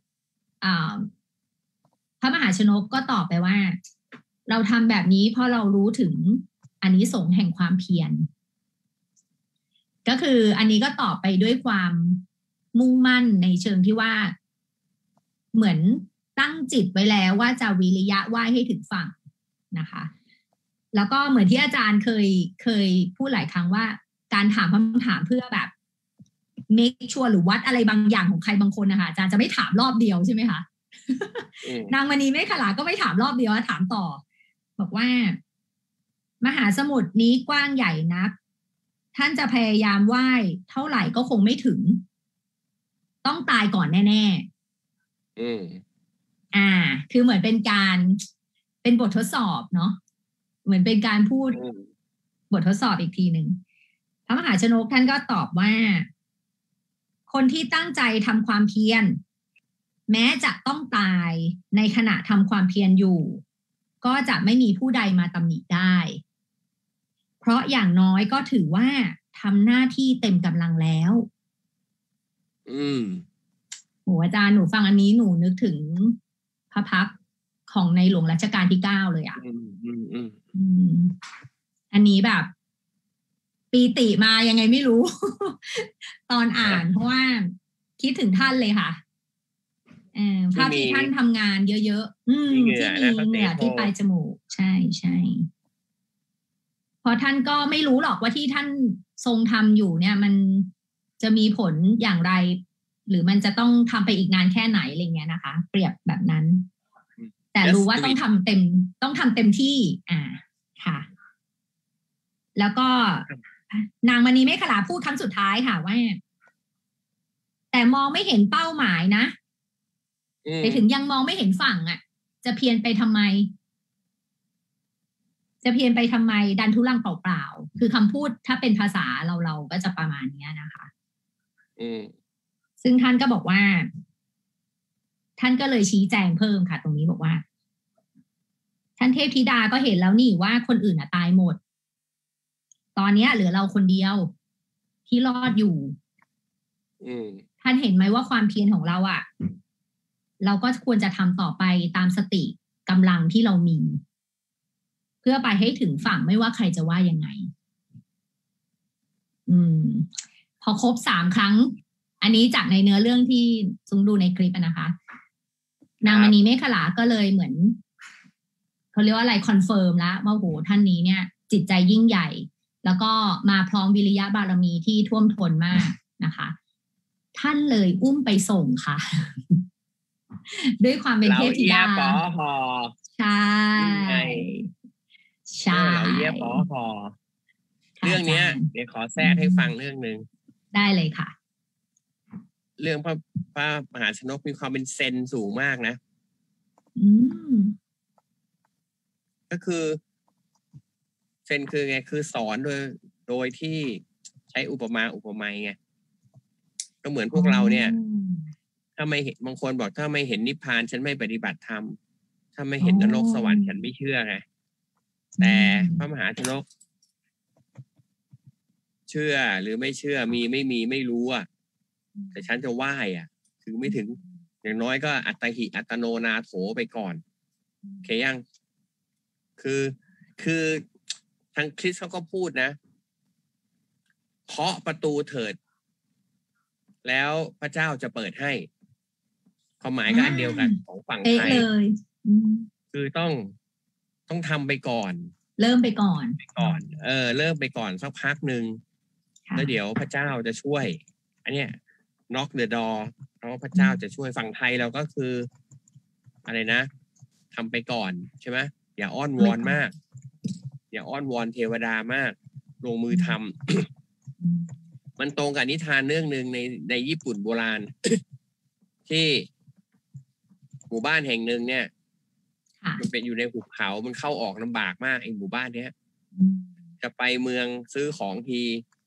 พระมหาชนกก็ตอบไปว่าเราทำแบบนี้เพราะเรารู้ถึงอานิสงส์แห่งความเพียรก็คืออันนี้ก็ตอบไปด้วยความมุ่งมั่นในเชิงที่ว่าเหมือนตั้งจิตไว้แล้วว่าจะวิริยะว่ายให้ถึงฝั่งนะคะแล้วก็เหมือนที่อาจารย์เคยพูดหลายครั้งว่าการถามคำถามเพื่อแบบ make sure หรือวัดอะไรบางอย่างของใครบางคนนะคะอาจารย์จะไม่ถามรอบเดียวใช่ไหมคะนางมณีเมฆขลาก็ไม่ถามรอบเดียวถามต่อบอกว่ามหาสมุทรนี้กว้างใหญ่นักท่านจะพยายามว่ายเท่าไหร่ก็คงไม่ถึงต้องตายก่อนแน่ๆคือเหมือนเป็นการเป็นบททดสอบเนาะเหมือนเป็นการพูดบททดสอบอีกทีหนึ่งพระมหาชนกท่านก็ตอบว่าคนที่ตั้งใจทำความเพียรแม้จะต้องตายในขณะทำความเพียรอยู่ก็จะไม่มีผู้ใดมาตำหนิได้เพราะอย่างน้อยก็ถือว่าทำหน้าที่เต็มกำลังแล้วโหอาจารย์หนูฟังอันนี้หนูนึกถึงพระพักตร์ของในหลวงรัชกาลที่ 9เลยอ่ะอันนี้แบบปีติมายังไงไม่รู้ ตอนอ่านเพราะว่าคิดถึงท่านเลยค่ะภาพที่ท่านทำงานเยอะๆที่มีเหงื่อที่ปลายจมูกใช่ใช่เพราะท่านก็ไม่รู้หรอกว่าที่ท่านทรงทำอยู่เนี่ยมันจะมีผลอย่างไรหรือมันจะต้องทำไปอีกนานแค่ไหนอะไรเงี้ยนะคะเปรียบแบบนั้นแต่รู้ว่าต้องทำเต็มที่ค่ะแล้วก็นางมณีเมฆขลาพูดครั้งสุดท้ายค่ะว่าแต่มองไม่เห็นเป้าหมายนะไปถึงยังมองไม่เห็นฝั่งจะเพียรไปทำไมดันทุลังเปล่าๆคือคำพูดถ้าเป็นภาษาเราก็จะประมาณนี้นะคะซึ่งท่านก็บอกว่าท่านก็เลยชี้แจงเพิ่มค่ะตรงนี้บอกว่าท่านเทพธิดาก็เห็นแล้วนี่ว่าคนอื่นตายหมดตอนนี้เหลือเราคนเดียวที่รอดอยู่ท่านเห็นไหมว่าความเพียรของเราเราก็ควรจะทำต่อไปตามสติกำลังที่เรามีเพื่อไปให้ถึงฝั่งไม่ว่าใครจะว่ายังไงพอครบ3 ครั้งอันนี้จากในเนื้อเรื่องที่ซุ้มดูในคลิปนะคะนางมณีเมฆขลาก็เลยเหมือนเขาเรียกว่าอะไรคอนเฟิร์มแล้วว่าโหท่านนี้เนี่ยจิตใจยิ่งใหญ่แล้วก็มาพร้อมวิริยะบารมีที่ท่วมท้นมากนะคะท่านเลยอุ้มไปส่งค่ะ ด้วยความเป็นเทพธิดาใช่ใช่เราเยี่ยปอหอเรื่องนี้เดี๋ยวขอแทรกให้ฟังเรื่องนึงได้เลยค่ะเรื่องพระมหาชนกมีความเป็นเซนสูงมากนะก็คือเซนคือไงคือสอนโดยที่ใช้อุปมาอุปไมยไงก็เหมือนพวกเราเนี่ยถ้าไม่เห็นบางคนบอกถ้าไม่เห็นนิพพานฉันไม่ปฏิบัติธรรมถ้าไม่เห็นนรกสวรรค์ฉันไม่เชื่อไงแต่พระมหาชนกเชื่อหรือไม่เชื่อมีไม่มีไม่รู้แต่ฉันจะไหว้ถึงไม่ถึงอย่างน้อยก็อัตหิอัตโนนาโถไปก่อนโอเคยังคือทางคริสต์เขาก็พูดนะเคาะประตูเถิดแล้วพระเจ้าจะเปิดให้ความหมายก็อันเดียวกันของฝั่งไทยคือต้องทำไปก่อนเริ่มไปก่อนเริ่มไปก่อนสักพักหนึ่งแล้วเดี๋ยวพระเจ้าจะช่วยอันเนี้ย knock the door เพราะพระเจ้าจะช่วยฝั่งไทยเราก็คืออะไรนะทำไปก่อนใช่ไหมอย่าอ้อนวอนมากอย่าอ้อนวอนเทวดามากลงมือทำมันตรงกับนิทานเรื่องหนึ่งในญี่ปุ่นโบราณ ที่หมู่บ้านแห่งหนึ่งเนี่ยมันเป็นอยู่ในหุบเขามันเข้าออกลำบากมากไอ้หมู่บ้านเนี้ยจะไปเมืองซื้อของที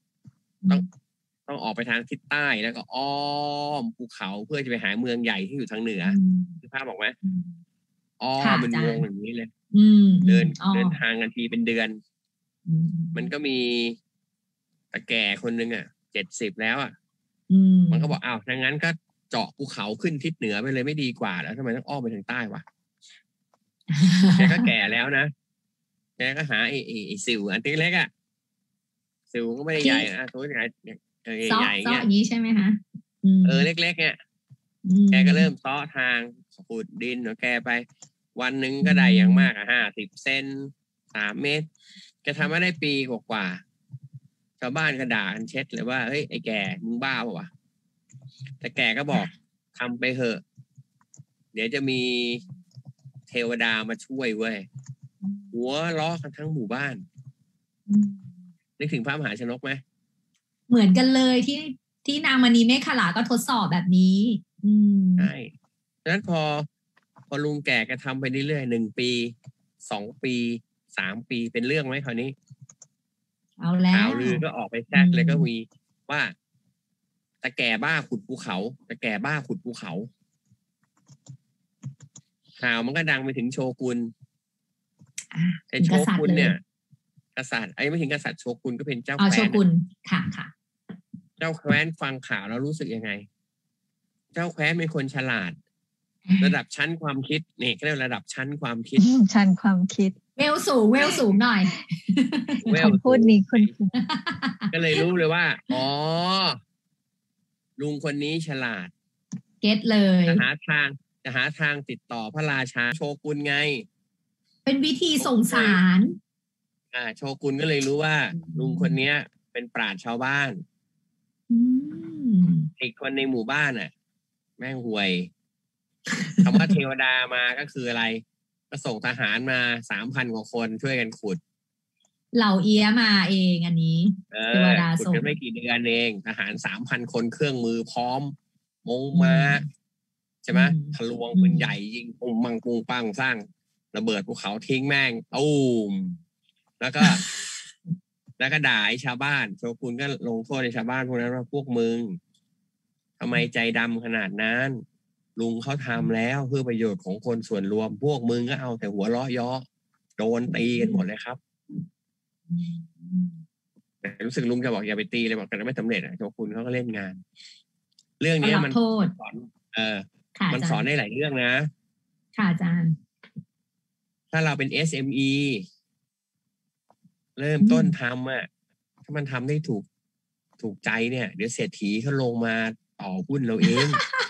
ต้องออกไปทางทิศใต้แล้วก็อ้อมภูเขาเพื่อจะไปหาเมืองใหญ่ที่อยู่ทางเหนือคือภาพบอกไหมเป็นวงอย่างนี้เลยเดินทางกันทีเป็นเดือนมันก็มีตาแก่คนนึง70แล้วมันก็บอกอ้าวดังนั้นก็เจาะภูเขาขึ้นทิศเหนือไปเลยไม่ดีกว่าแล้วทำไมต้องอ้อมไปทางใต้วะแกก็แก่แล้วนะแกก็หาไอ้สิวอันเล็กสิวก็ไม่ได้ใหญ่นะตัวใหญ่ใหญ่อย่างนี้ใช่ไหมคะเล็กๆเนี่ยแกก็เริ่มซ้อทางขุดดินของแกไปวันหนึ่งก็ได้อย่างมาก50 เซน3 เมตรแกทำมาได้ปีกว่าชาวบ้านก็ด่ากันเช็ดเลยว่าเฮ้ยไอ้แก่มึงบ้าเปล่าวะแต่แก่ก็บอกทำไปเถอะเดี๋ยวจะมีเทวดามาช่วยเว้ยหัวล้อกันทั้งหมู่บ้านนึกถึงพระมหาชนกไหมเหมือนกันเลยที่นางมณีเมฆขลาก็ทดสอบแบบนี้ใช่ดังนั้นพอลุงแก่ก็ทำไปเรื่อยๆ1 ปี2 ปี3 ปีเป็นเรื่องไหมคราวนี้เอาแล้วข่าวลือก็ออกไปแทรกเลยก็มีว่าตะแก่บ้าขุดภูเขาตะแก่บ้าขุดภูเขาข่าวมันก็ดังไปถึงโชกุนแต่โชกุนเนี่ยกษัตริย์ไม่ถึงกษัตริย์โชกุนก็เป็นเจ้าแคว้นโชกุนค่ะเจ้าแคว้นฟังข่าวแล้วรู้สึกยังไงเจ้าแคว้นเป็นคนฉลาดระดับชั้นความคิดนี่เรียกระดับชั้นความคิดชั้นความคิดเวลสูงหน่อยคำพูดนี้คุณก็เลยรู้เลยว่าอ๋อลุงคนนี้ฉลาดเก็ตเลยจะหาทางติดต่อพระราชาโชกุนไงเป็นวิธีส่งสารโชกุนก็เลยรู้ว่าลุงคนนี้เป็นปราชญ์ชาวบ้านอีกคนในหมู่บ้านแม่งห่วยคำว่าเทวดามาก็คืออะไรก็ส่งทหารมา3,000 กว่าคนช่วยกันขุดเหล่าเอียมาเองอันนี้เทวดาส่งขุดกันไม่กี่เดือนเองทหาร3,000 คนเครื่องมือพร้อมมงมาใช่ไหมทะลวงปืนใหญ่ยิงปุ้งมังปุ้งปังสร้างระเบิดภูเขาทิ้งแม่งตูมแล้วก็ด่าชาวบ้านโชกุนก็ลงโทษในชาวบ้านพวกนั้นว่าพวกมึงทำไมใจดำขนาดนั้นลุงเขาทำแล้วเพื่อประโยชน์ของคนส่วนรวมพวกมึงก็เอาแต่หัวเราะย้อโดนตีกันหมดเลยครับแต่รู้สึกลุงจะบอกอย่าไปตีเลยบอกกันไม่สำเร็จโชกุนเขาก็เล่นงานเรื่องนี้มันสอนมันสอนได้หลายเรื่องนะค่ะอาจารย์ถ้าเราเป็น SME เริ่มต้นทำถ้ามันทำได้ถูกใจเนี่ยเดี๋ยวเศรษฐีเขาลงมาต่อหุ้นเราเอง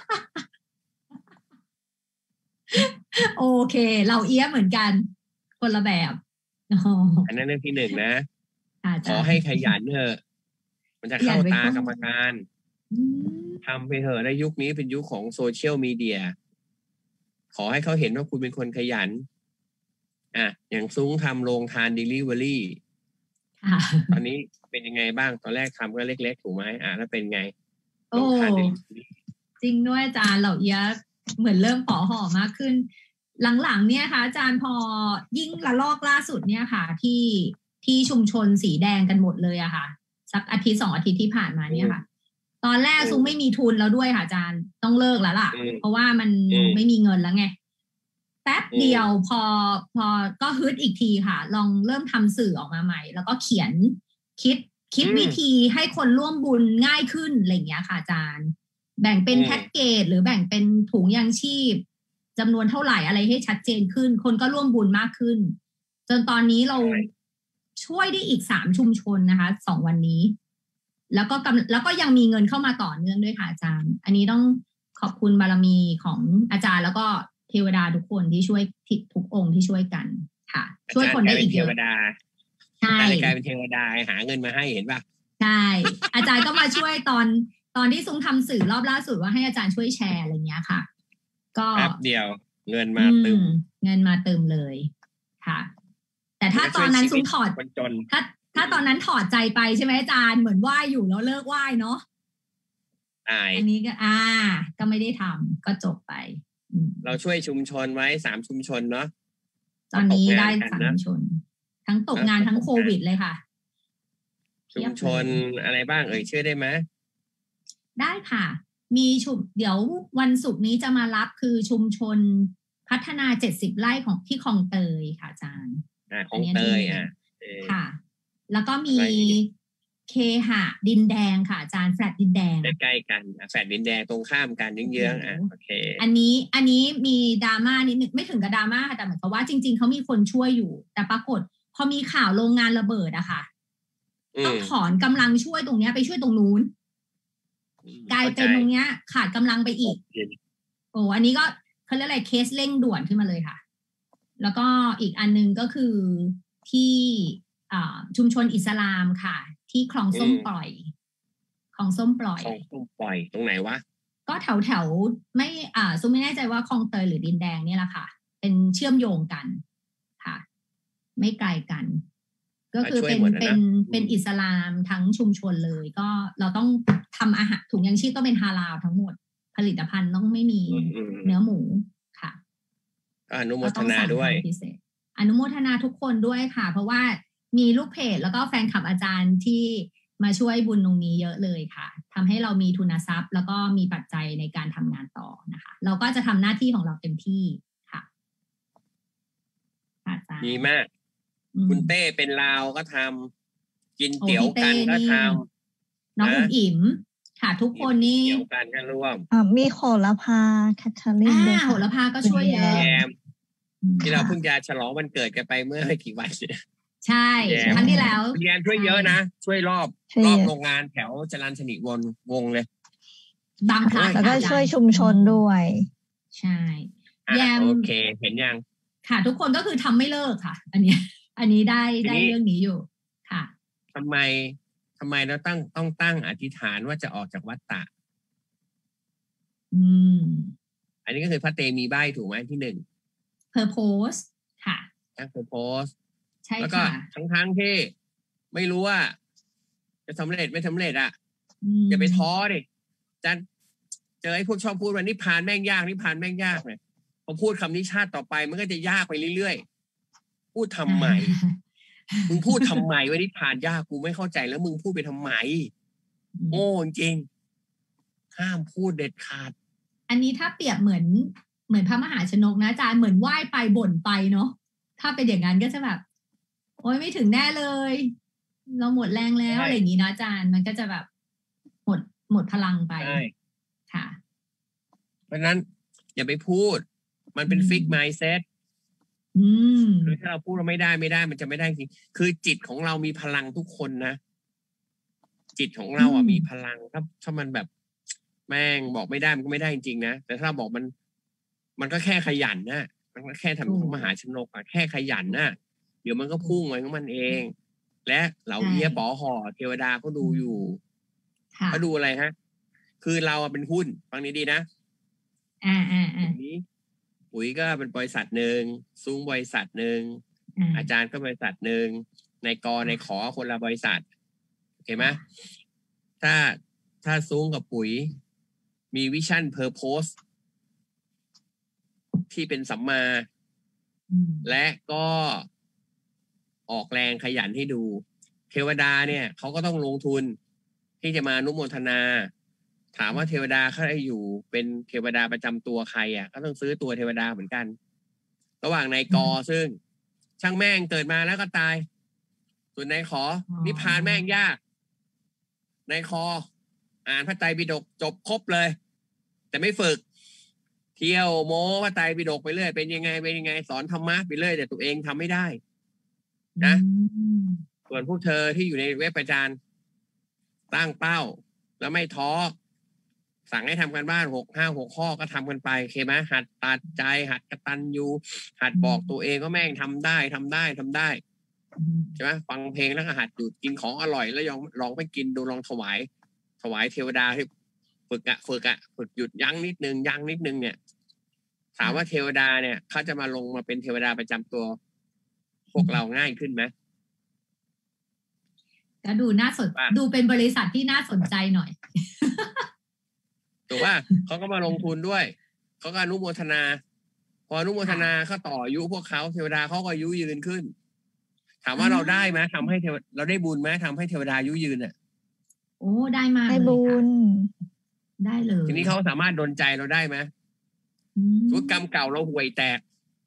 โอเคเราเอี้ยเหมือนกันคนละแบบอันนั้นเรื่องที่1นะขอให้ขยันเถอะมันจะเข้าตากรรมการทำไปเถอะในยุคนี้เป็นยุคของโซเชียลมีเดียขอให้เขาเห็นว่าคุณเป็นคนขยันอย่างซุ้งทำโรงทาน delivery ตอนนี้เป็นยังไงบ้างตอนแรกทำก็เล็กๆถูกไหมแล้วเป็นไงโอ้จริงด้วยอาจารย์เหล่าเอี้ยเหมือนเริ่มปอห่อมากขึ้นหลังๆเนี่ยค่ะอาจารย์พอยิ่งระลอกล่าสุดเนี่ยค่ะที่ชุมชนสีแดงกันหมดเลยอะค่ะสักอาทิตย์2 อาทิตย์ที่ผ่านมาเนี่ยค่ะตอนแรกซุ้งไม่มีทุนแล้วด้วยค่ะอาจารย์ต้องเลิกแล้วล่ะเพราะว่ามันไม่มีเงินแล้วไงแป๊บเดียวพอก็ฮึดอีกทีค่ะลองเริ่มทำสื่อออกมาใหม่แล้วก็เขียนคิดวิธีให้คนร่วมบุญง่ายขึ้นอะไรอย่างเงี้ยค่ะอาจารย์แบ่งเป็นแพ็กเกจหรือแบ่งเป็นถุงยางชีพจำนวนเท่าไหร่อะไรให้ชัดเจนขึ้นคนก็ร่วมบุญมากขึ้นจนตอนนี้เราช่วยได้อีก3 ชุมชนนะคะ2 วันนี้แล้วก็ยังมีเงินเข้ามาต่อเนื่องด้วยค่ะอาจารย์อันนี้ต้องขอบคุณบารมีของอาจารย์แล้วก็เทวดาทุกคนที่ช่วยทุกองค์ที่ช่วยกันค่ะช่วยคนได้อีกเยอะใช่กลายเป็นเทวดาหาเงินมาให้เห็นป่ะใช่อาจารย์ก็มาช่วยตอนที่ซุ้งทำสื่อรอบล่าสุดว่าให้อาจารย์ช่วยแชร์อะไรเงี้ยค่ะก็แป๊บเดียวเงินมาเติมเลยค่ะแต่ถ้าตอนนั้นซุ้งถอดถ้าตอนนั้นถอดใจไปใช่ไหมอาจารย์เหมือนไหว้อยู่แล้วเลิกไหว้เนาะอันนี้ก็ก็ไม่ได้ทำก็จบไปเราช่วยชุมชนไว้3 ชุมชนเนาะตอนนี้ได้3 ชุมชนทั้งตกงานทั้งโควิดเลยค่ะชุมชนอะไรบ้างชื่อได้ไหมได้ค่ะมีเดี๋ยววันศุกร์นี้จะมารับคือชุมชนพัฒนา70 ไร่ของที่คลองเตยค่ะอาจารย์คลองเตยค่ะแล้วก็มีเคหะดินแดงค่ะอาจารย์แฟลตดินแดงใกล้ๆกันแฟลตดินแดงตรงข้ามกันเยื้องๆโอเคอันนี้มีดราม่านิดนึงไม่ถึงกับดราม่าค่ะแต่เหมือนกับว่าจริงๆเขามีคนช่วยอยู่แต่ปรากฏพอมีข่าวโรงงานระเบิดอะค่ะต้องถอนกำลังช่วยตรงนี้ไปช่วยตรงนู้นกลายเป็นตรงเนี้ยขาดกำลังไปอีกอันนี้ก็เขาเรียกอะไรเคสเร่งด่วนขึ้นมาเลยค่ะแล้วก็อีกอันนึงก็คือที่ชุมชนอิสลามค่ะ ที่คลองส้มปล่อยคลองส้มปล่อยคลองส้มปล่อยตรงไหนวะก็แถวไม่ซุมไม่แน่ใจว่าคลองเตยหรือดินแดงนี่แหละค่ะ เป็นเชื่อมโยงกันค่ะ ไม่ไกลกัน ก็คือเป็นอิสลามทั้งชุมชนเลย ก็เราต้องทำอาหารถุงยังชีพต้องเป็นฮาลาลทั้งหมด ผลิตภัณฑ์ต้องไม่มีเนื้อหมูค่ะอนุโมทนาด้วยอนุโมทนาทุกคนด้วยค่ะ เพราะว่ามีลูกเพจแล้วก็แฟนคลับอาจารย์ที่มาช่วยบุญตรงนี้เยอะเลยค่ะทำให้เรามีทุนทรัพย์แล้วก็มีปัจจัยในการทำงานต่อนะคะเราก็จะทำหน้าที่ของเราเต็มที่ค่ะอาจารย์ดีมากคุณเต้เป็นลาวก็ทำกินเตี๋ยวกันก็ทำน้องอิ่มค่ะทุกคนนี่เตี๋ยวกันก็ร่วมมีโหระพาแคทเธอรีนด้วยโหระพาก็ช่วยเยอะที่เราเพิ่งจะฉลองวันเกิดกันไปเมื่อไม่กี่วันใช่ครั้งที่แล้วคุณแยมช่วยเยอะนะช่วยรอบโรงงานแถวจรัญสนิทวงเลยบางพลัดแล้วก็ช่วยชุมชนด้วยใช่แยมโอเคเห็นยังค่ะทุกคนก็คือทำไม่เลิกค่ะอันนี้ได้เรื่องนี้อยู่ค่ะทำไมเราต้องตั้งอธิษฐานว่าจะออกจากวัฏฏะอันนี้ก็คือพระเตมีใบถูกไหมที่หนึ่ง purpose ค่ะ purpose ใช่ค่ะแล้วก็ทั้งที่ไม่รู้ว่าจะสำเร็จไม่สำเร็จอ่ะอย่าไปท้อดิจะเจอไอ้พวกชอบพูดว่านิพพานแม่งยากนิพพานแม่งยากเนี่ยพอพูดคำนี้ชาติต่อไปมันก็จะยากไปเรื่อยๆพูดทำไม มึงพูดทำไมว่านิพพานยากกูไม่เข้าใจแล้วมึงพูดไปทำไมโง่จริงห้ามพูดเด็ดขาดอันนี้ถ้าเปรียบเหมือนพระมหาชนกนะอาจารย์เหมือนไหว้ไปบ่นไปเนาะถ้าเป็นอย่างนั้นก็จะแบบโอ๊ยไม่ถึงแน่เลยเราหมดแรงแล้วอะไรอย่างนี้นะอาจารย์มันก็จะแบบหมดพลังไปค่ะเพราะนั้นอย่าไปพูดมันเป็นฟิกไมซ์เซ็ตคือถ้าเราพูดเราไม่ได้มันจะไม่ได้จริงคือจิตของเรามีพลังทุกคนนะจิตของเราอ่ะมีพลังถ้ามันแบบแม่งบอกไม่ได้มันก็ไม่ได้จริงๆนะแต่ถ้าเราบอกมันก็แค่ขยันนะมันก็แค่ทำมหาชนกอ่ะแค่ขยันนะเดี๋ยวมันก็พุ่งไปของมันเองและเหล่าเอี้ยป๋อห่อเทวดาเขาดูอยู่เขาดูอะไรฮะคือเราเป็นหุ้นฟังนี้ดีนะนี้ปุ๋ยก็เป็นบริษัทหนึ่งซุ้งบริษัทหนึ่งอาจารย์ก็บริษัทหนึ่งในขอคนละบริษัทโอเคไหมถ้าซุ้งกับปุ๋ยมีวิชั่นเพอร์โพสที่เป็นสัมมาและก็ออกแรงขยันให้ดูเทวดาเนี่ยเขาก็ต้องลงทุนที่จะมาอนุโมทนาถามว่าเทวดาเขาได้อยู่เป็นเทวดาประจำตัวใครอ่ะก็ต้องซื้อตัวเทวดาเหมือนกันระหว่างนายกซึ่งช่างแม่งเกิดมาแล้วก็ตายส่วนนายขอนิพพานแม่งยากนายคออ่านพระไตรปิฎกจบครบเลยแต่ไม่ฝึกเที่ยวโม้พระไตรปิฎกไปเรื่อยเป็นยังไงสอนธรรมะไปเรื่อยแต่ตัวเองทำไม่ได้นะส่วนพวกเธอที่อยู่ในเว็บอาจารย์ตั้งเป้าแล้วไม่ท้อสั่งให้ทำกันบ้าน6 ข้อก็ทำกันไปโอเคไหมหัดตัดใจหัดกตัญญูหัดบอกตัวเองก็แม่งทำได้ใช่ไหมฟังเพลงแล้วก็หัดหยุดกินของอร่อยแล้วลองไปกินดูลองถวายเทวดาให้ฝึกหยุดยั้งนิดนึงเนี่ยถามว่าเทวดาเนี่ยเขาจะมาลงมาเป็นเทวดาประจำตัวพวกเราง่ายขึ้นไหมก็ดูน่าสนดูเป็นบริษัทที่น่าสนใจหน่อยถูกว่าเขาก็มาลงทุนด้วยเขาก็อนุโมทนาพออนุโมทนาเขาต่ออายุพวกเขาเทวดาเขาก็อายุยืนขึ้นถามว่าเราได้ไหมทำให้เราได้บุญไหมทำให้เทวดาอายุยืนอ่ะโอ้ได้มากได้บุญได้เลยทีนี้เขาสามารถดลใจเราได้ไหมทุกกรรมเก่าเราห่วยแตก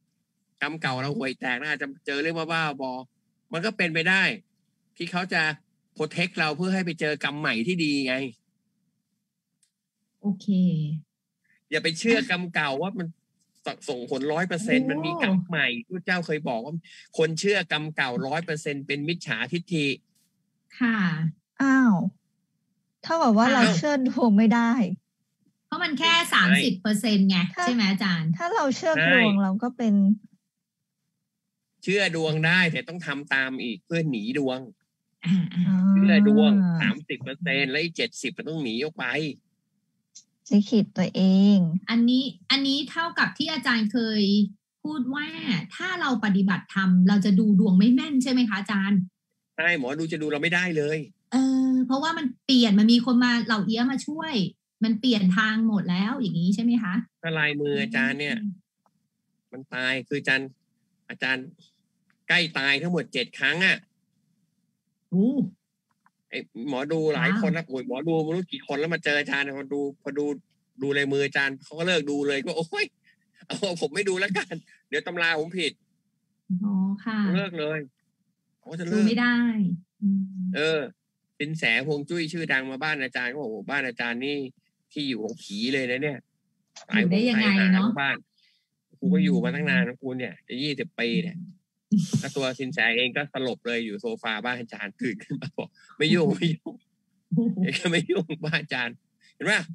น่าจะเจอเรื่องบ้าบอมันก็เป็นไปได้ที่เขาจะโปรเทคเราเพื่อให้ไปเจอกรรมใหม่ที่ดีไงโอเคอย่าไปเชื่อกรรมเก่าว่ามันส่งผล 100% มันมีกรรมใหม่พระเจ้าเคยบอกว่าคนเชื่อกรรมเก่า 100% เป็นมิจฉาทิฏฐิค่ะอ้าวเท่ากับว่าเราเชื่อดวงไม่ได้เพราะมันแค่ 30% ไงใช่ไหมอาจารย์ถ้าเราเชื่อดวงเราก็เป็นเชื่อดวงได้แต่ต้องทำตามอีกเพื่อหนีดวงๆเชื่อดวง30%แล้วอีก70มันต้องหนีออกไปลิขิตตัวเองอันนี้เท่ากับที่อาจารย์เคยพูดว่าถ้าเราปฏิบัติธรรมเราจะดูดวงไม่แม่นใช่ไหมคะอาจารย์ใช่หมอดูจะดูเราไม่ได้เลยเพราะว่ามันเปลี่ยนมันมีคนมาเหล่าเอี้ยมาช่วย มันเปลี่ยนทางหมดแล้วอย่างนี้ใช่ไหมคะถ้าลายมืออาจารย์เนี่ย มันตายคืออาจารย์ใกล้ตายทั้งหมด7 ครั้งอ่ะโอ้ไอหมอดูหลายคนแล้วโอ้ยหมอดูไม่รู้กี่คนแล้วมาเจออาจารย์พอดูลายมืออาจารย์เขาก็เลิกดูเลยก็โอ้ยผมไม่ดูแล้วกันเดี๋ยวตำราผมผิดอ๋อค่ะเลิกเลยเขาจะดูเลิกไม่ได้สินแสฮวงจุ้ยชื่อดังมาบ้านอาจารย์ก็บอกบ้านอาจารย์นี่ที่อยู่ของผีเลยนะเนี่ยอยู่ได้ยังไงเนาะบ้านกูก็อยู่มาตั้งนานนะกูเนี่ยจะ20 ปีเนี่ยแล้วตัวสินแสเองก็สลบเลยอยู่โซฟาบ้านอาจารย์ตื่นขึ้นมาบอกไม่ยุ่งไม่ยุ่งบ้านอาจารย์เห็นป่ะ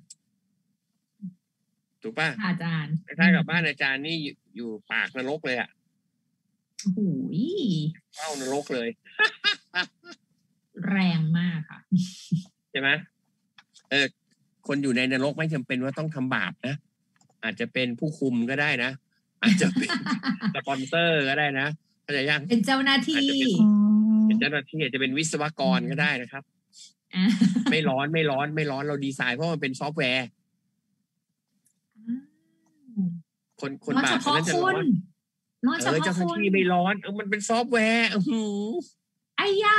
ถูกป่ะอาจารย์คล้ายๆกับบ้านอาจารย์นี่อยู่ปากนรกเลยอ่ะโอ้โหเข้านรกเลยแรงมากค่ะใช่ไหมคนอยู่ในนรกไม่จำเป็นว่าต้องทำบาปนะอาจจะเป็นผู้คุมก็ได้นะอาจจะเป็นสปอนเซอร์ก็ได้นะเข้าใจยังเป็นเจ้าหน้าที่เป็นเจ้าหน้าที่อาจจะเป็นวิศวกรก็ได้นะครับ ไม่ร้อนเราดีไซน์เพราะมันเป็นซอฟต์แวร์คนบาปนั้นจะร้อนเจ้าหน้าที่ไม่ร้อนมันเป็นซอฟต์แวร์ไอ้ยา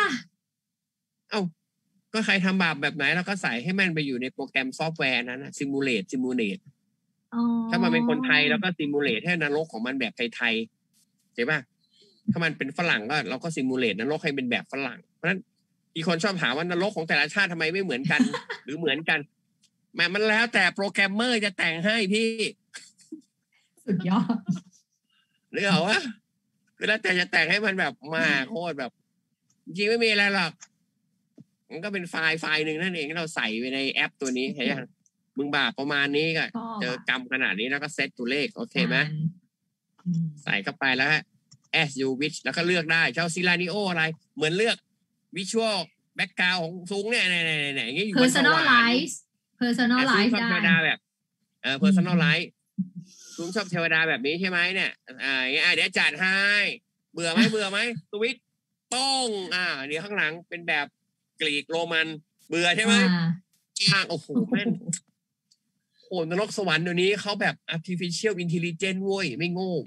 ก็ใครทำบาปแบบไหนเราก็ใส่ให้มันไปอยู่ในโปรแกรมซอฟต์แวร์นั้นนะซิมูเลตถ้ามันเป็นคนไทยเราก็ซิมูเลตให้นรกของมันแบบไทยๆใช่ป่ะถ้ามันเป็นฝรั่งก็เราก็ซิมูเลตนรกให้เป็นแบบฝรั่งเพราะฉะนั้นมีคนชอบถามว่านรกของแต่ละชาติทำไมไม่เหมือนกัน หรือเหมือนกันมันแล้วแต่โปรแกรมเมอร์จะแต่งให้พี่สุดยอดหรือเอาวะคือแล้วแต่จะแต่งให้มันแบบมาโคตรแบบจริงไม่มีอะไรหรอกมันก็เป็นไฟล์หนึ่งนั่นเองที่เราใส่ไปในแอปตัวนี้ใช่ไหมมึงบาปประมาณนี้ก็เจอกรรมขนาดนี้แล้วก็เซตตัวเลขโอเคไหมใส่เข้าไปแล้ว as you wish แล้วก็เลือกได้เจ้าซิลานิโออะไรเหมือนเลือกวิชวลแบ็กกราวของซุงเนี่ยอย่างนี้อยู่บนสวรรค์ personalize ได้เทวดาแบบpersonalize ซุงชอบเทวดาแบบนี้ใช่ไหมเนี่ยเดี๋ยวจัดให้เบื่อไหมสวิตป้องเดี๋ยวข้างหลังเป็นแบบกรีกโรมันเบื่อใช่ไหมโอ้โหแม่นโอ้นรกสวรรค์เดี๋ยวนี้เขาแบบ artificial intelligence เว้ยไม่โง่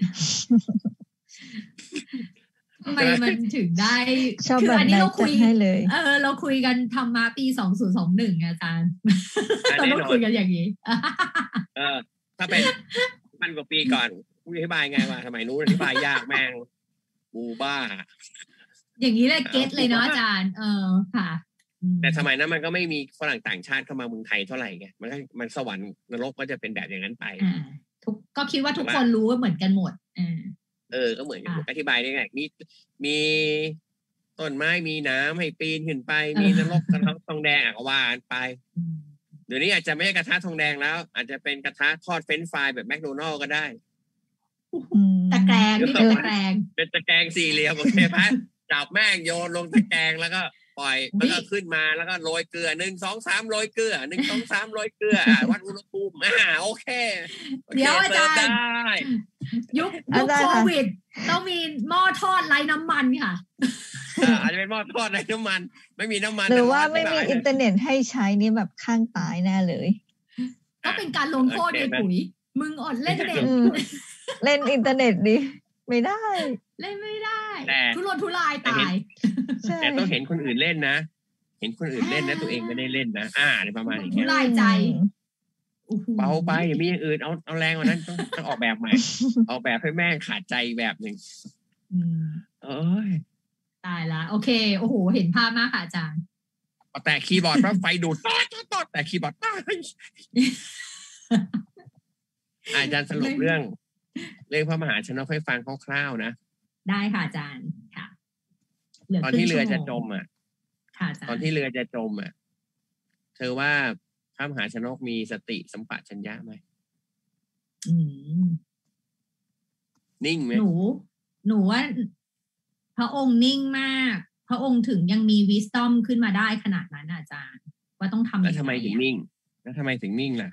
ทำไมมันถึงได้ชอบแบบนี้เราคุยให้เลยเราคุยกันทำมาปี2021อาจารย์ตอนเราคุยกันอย่างนี้ถ้าเป็น1,000 กว่าปีก่อนกูอธิบายไงวะสมัยนู้นอธิบายยากแม่งกูบ้าอย่างนี้เลยเก็ตเลยเนาะอาจารย์ค่ะแต่สมัยนั้นมันก็ไม่มีฝรั่งต่างชาติเข้ามาเมืองไทยเท่าไหร่ไงมันสวรรค์นรกก็จะเป็นแบบอย่างนั้นไปก็คิดว่าทุกคนรู้ว่าเหมือนกันหมดก็เหมือนกันอธิบายได้ไงมีต้นไม้มีน้ำให้ปีนขึ้นไปมีนรกกระทะทองแดงก็ว่าไปเดี๋ยวนี้อาจจะไม่ใช่กระทะทองแดงแล้วอาจจะเป็นกระทะทอดเฟรนช์ฟรายแบบแมคโดนัลด์ก็ได้ตะแกรงนี่เป็นตะแกรงเป็นตะแกรงสี่เหลี่ยมโอเคไหมจับแม่งโยนลงตะแกรงแล้วก็ปล่อยแล้วก็ขึ้นมาแล้วก็โรยเกลือ1 2 3โรยเกลือ1 2 3โรยเกลือวัดอุณหภูมิโอเคเดี๋ยวอาจารย์ยุคโควิดต้องมีหม้อทอดไร้น้ำมันค่ะอาจจะเป็นหม้อทอดไร้น้ำมันไม่มีน้ำมันหรือว่าไม่มีอินเทอร์เน็ตให้ใช้นี่แบบข้างตายแน่เลยก็เป็นการลงโทษในปุ๋ยมึงอดเล่นเน็ตเล่นอินเทอร์เน็ตดิไม่ได้เล่นไม่ได้ทุรนทุรายตายแต่ต้องเห็นคนอื่นเล่นนะเห็นคนอื่นเล่นนะตัวเองไม่ได้เล่นนะในประมาณอย่างเงี้ยทุรายใจเบาไปมีอย่างอื่นเอาแรงกว่านั้นต้องออกแบบใหม่ออกแบบให้แม่งขาดใจแบบหนึ่งตายละโอเคโอ้โหเห็นภาพมากค่ะอาจารย์แต่คีย์บอร์ดว่าไฟดูดแต่คีย์บอร์ดอาจารย์สรุปเรื่องพระมหาชนกให้ฟังคร่าวๆนะได้ค่ะอาจารย์ค่ะตอนที่เรือจะจมตอนที่เรือจะจมเธอว่าพระมหาชนกมีสติสัมปชัญญะไหมนิ่งไหมหนูว่าพระองค์นิ่งมาก พระองค์ถึงยังมี wisdom ขึ้นมาได้ขนาดนั้นอาจารย์ ว่าต้องทำแล้วยังทำไมไงถึงนิ่ง แล้วทำไมถึงนิ่งล่ะ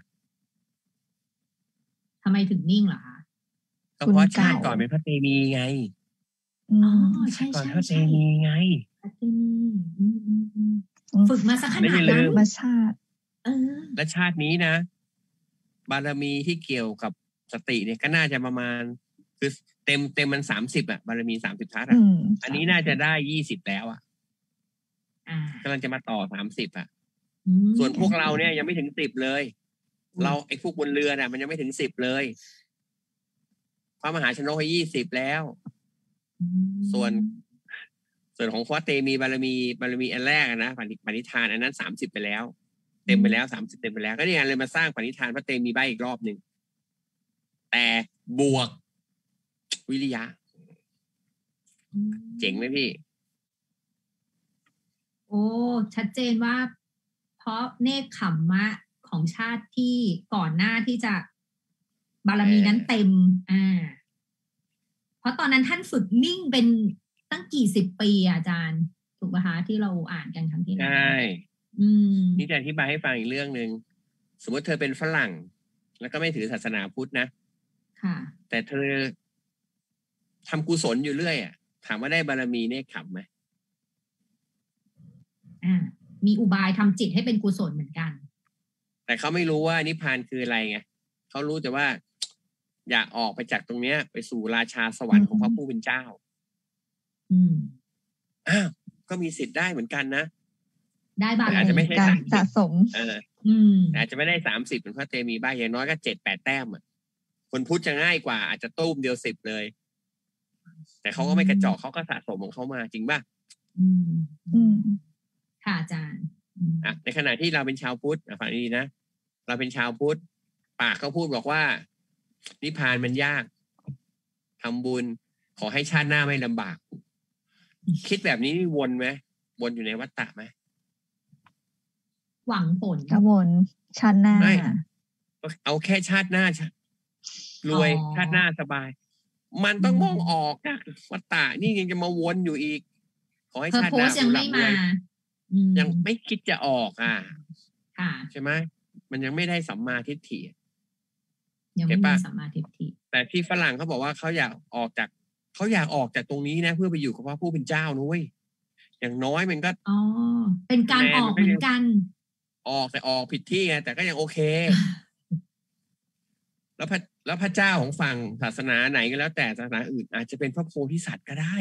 ทำไมถึงนิ่งเหรอคะก็เพราะชาติก่อนเป็นพระเตมีไงอ๋อชาใช่ติก่อนใช่พระเตใช่มีไงพระเตมีฝึกมาสักขนาดไม่ได้นั้ลืนมมาชาติและชาตินี้นะ บารมีที่เกี่ยวกับสติเนี่ยก็น่าจะประมาณ คือเต็มมัน30อ่ะ บารมี30ทัศน์อ่ะ อันนี้น่าจะได้20แล้วอ่ะ กำลังจะมาต่อ30อ่ะ ส่วนพวกเราเนี่ยยังไม่ถึง10เลย เราไอ้พวกบนเรือน่ะ มันยังไม่ถึง10เลย พระมหาชนกให้20แล้ว ส่วนของพระเตมีบารมีอันแรกนะปณิธานอันนั้น30ไปแล้ว เต็มไปแล้ว30เต็มไปแล้ว ก็นี่ไงเลยมาสร้างปณิธานพระเตมีใบอีกรอบหนึ่งแต่บวกวิริยะ เจ๋งไหมพี่โอ้ชัดเจนว่า เพราะเนกขมมะของชาติที่ก่อนหน้าที่จะบารมีนั้นเต็มเพราะตอนนั้นท่านฝึกนิ่งเป็นตั้งกี่สิบปีอาจารย์ถูกป่ะคะที่เราอ่านกันครั้งที่แล้วใช่นี่จะอธิบายให้ฟังอีกเรื่องหนึ่งสมมติเธอเป็นฝรั่ง แล้วก็ไม่ถือศาสนาพุทธนะค่ะแต่เธอทำกุศลอยู่เรื่อยอ่ะถามว่าได้บารมีเนกขมไหมมีอุบายทำจิตให้เป็นกุศลเหมือนกันแต่เขาไม่รู้ว่านิพพานคืออะไรไงเขารู้แต่ว่า อยากออกไปจากตรงเนี้ย ไปสู่ราชาสวรรค์ของพระผู้เป็นเจ้าก็มีสิทธิ์ได้เหมือนกันนะได้บารมีอาจจะไม่ใช่สะสมอาจจะไม่ได้30เป็นพระเตมีบ้างอย่างน้อยก็7-8แต้มอ่ะคนพุทธจะง่ายกว่าอาจจะตุ้มเดียว10เลย แต่เขาก็ไม่กระจอกเขาก็สะสมของเขามาจริงป่ะค่ะอาจารย์ในขณะที่เราเป็นชาวพุทธฟังดีนะเราเป็นชาวพุทธปากเขาพูดบอกว่านิพพานมันยากทำบุญขอให้ชาติหน้าไม่ลำบาก คิดแบบนี้วนไหมวนอยู่ในวัฏฏะไหมหวังผลกระวนชาติหน้าเอาแค่ชาติหน้ารวยชาติหน้าสบาย มันต้องมองออกจากวัฏฏะนี่ยังจะมาวนอยู่อีกขอให้ชาติหน้ายังไม่มายังไม่คิดจะออกค่ะใช่ไหมมันยังไม่ได้สัมมาทิฏฐิยังไม่มีสัมมาทิฏฐิแต่ที่ฝรั่งเขาบอกว่าเขาอยากออกจากตรงนี้นะเพื่อไปอยู่กับพระผู้เป็นเจ้านุ้ยอย่างน้อยมันก็เป็นการออกเหมือนกันออกแต่ออกผิดที่ไงแต่ก็ยังโอเคแล้วพระเจ้าของฝั่งศาสนาไหนก็แล้วแต่ศาสนาอื่นอาจจะเป็นพระโพธิสัตว์ก็ได้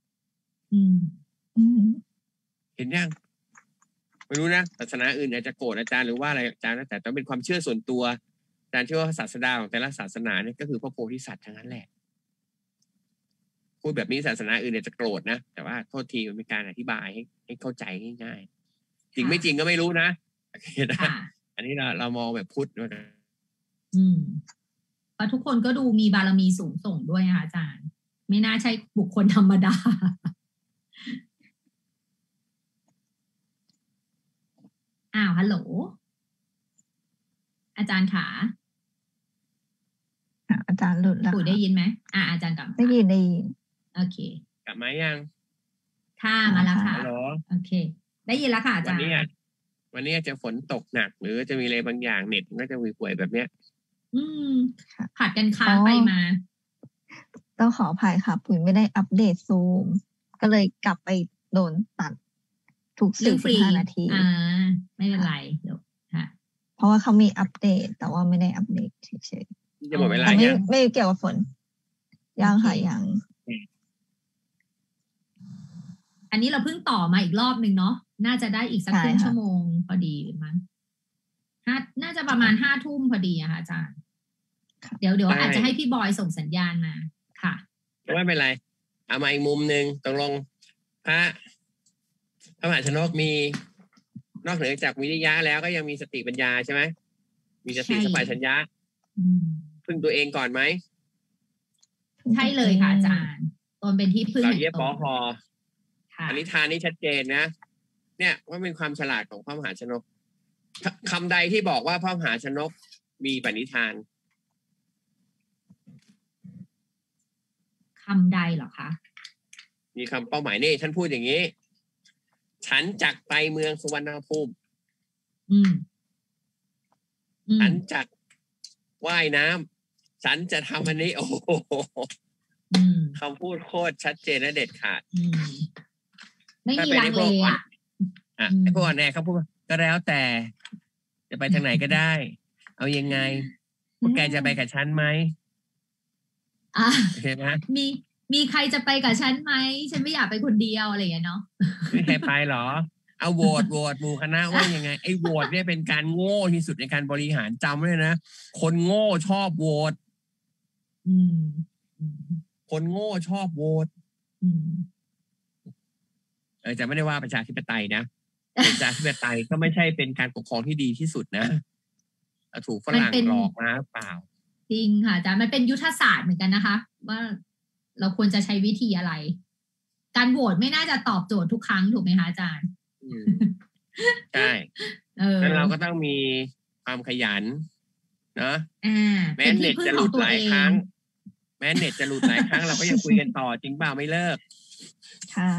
เห็นยังไม่รู้นะศาสนาอื่นอาจจะโกรธอาจารย์หรือว่าอะไรอาจารย์แต่ต้องเป็นความเชื่อส่วนตัวอาจารย์เชื่อว่าศาสดาของแต่ละศาสนาเนี่ยก็คือพระโพธิสัตว์ทั้งนั้นแหละพูดแบบนี้ศาสนาอื่นเนี่ยจะโกรธนะแต่ว่าโทษทีมันเป็นการอธิบายให้เข้าใจง่ายๆจริงไม่จริงก็ไม่รู้นะอันนี้เรามองแบบพุทธนะเพราะทุกคนก็ดูมีบารมีสูงส่งด้วยค่ะอาจารย์ไม่น่าใช่บุคคลธรรมดาฮัลโหลอาจารย์ขาอาจารย์หลุดแล้วได้ยินไหมอาจารย์กลับได้ยินโอเคกลับมายังค่ะมาแล้วค่ะโอเคได้ยินแล้วค่ะอาจารย์วันนี้จะฝนตกหนักหรือจะมีอะไรบางอย่างเน็ตก็จะป่วยแบบเนี้ยผัดกันค้างไปมาต้องขออภัยค่ะปุ๋ยไม่ได้อัปเดตซูมก็เลยกลับไปโดนตัดทุก45 นาทีไม่เป็นไรเดี๋ยวค่ะเพราะว่าเขามีอัปเดตแต่ว่าไม่ได้อัปเดตเฉยๆจะหมดเวลาไม่เกี่ยวกับฝนยังค่ะยังอันนี้เราเพิ่งต่อมาอีกรอบนึงเนาะน่าจะได้อีกสักครึ่งชั่วโมงพอดีมั้งน่าจะประมาณ5 ทุ่มพอดีอะค่ะอาจารย์เดี๋ยวอาจจะให้พี่บอยส่งสัญญาณมาค่ะไม่เป็นไรเอามาอีกมุมนึงตกลงพระมหาชนกมีนอกเหนือจากวิริยะแล้วก็ยังมีสติปัญญาใช่ไหมมีสติสัมปชัญญะพึ่งตัวเองก่อนไหมใช่เลยค่ะอาจารย์ตนเป็นที่พึ่งเราเย็บปอคออันนี้ทานนี่ชัดเจนนะเนี่ยว่าเป็นความฉลาดของพระมหาชนกคำใดที่บอกว่าพระมหาชนกมีปณิธานคำใดเหรอคะมีคำเป้าหมายนี่ท่านพูดอย่างนี้ ฉันจักไปเมืองสุวรรณภูมิฉันจักว่ายน้ำฉันจะทำอันนี้โอ้โหคำพูดโคตรชัดเจนและเด็ดขาดไม่มีลังเลอ่ะไอ้พวกแน่เขาพูดก็แล้วแต่จะไปทางไหนก็ได้เอายังไงพวกแกจะไปกับฉันไหมเห็นไหมมีใครจะไปกับฉันไหมฉันไม่อยากไปคนเดียวอะไรอย่างเงี้ยเนาะไม่ใครไปหรอเอาโหวตหมู่คณะว่ายังไงไอ้โหวตเนี่ยเป็นการโง่ที่สุดในการบริหารจำไว้เลยนะคนโง่ชอบโหวตคนโง่ชอบโหวตจะไม่ได้ว่าประชาธิปไตยนะประชาธิปไตยก็ไม่ใช่เป็นการปกครองที่ดีที่สุดนะถูกฝรั่งหลอกมาเปล่าจริงค่ะอาจารย์มันเป็นยุทธศาสตร์เหมือนกันนะคะว่าเราควรจะใช้วิธีอะไรการโหวตไม่น่าจะตอบโจทย์ทุกครั้งถูกไหมคะอาจารย์ใช่แล้วเราก็ต้องมีความขยันเนาะแม้เน็ตจะหลุดหลายครั้งเราก็ยังคุยกันต่อจริงเปล่าไม่เลิกค่ะ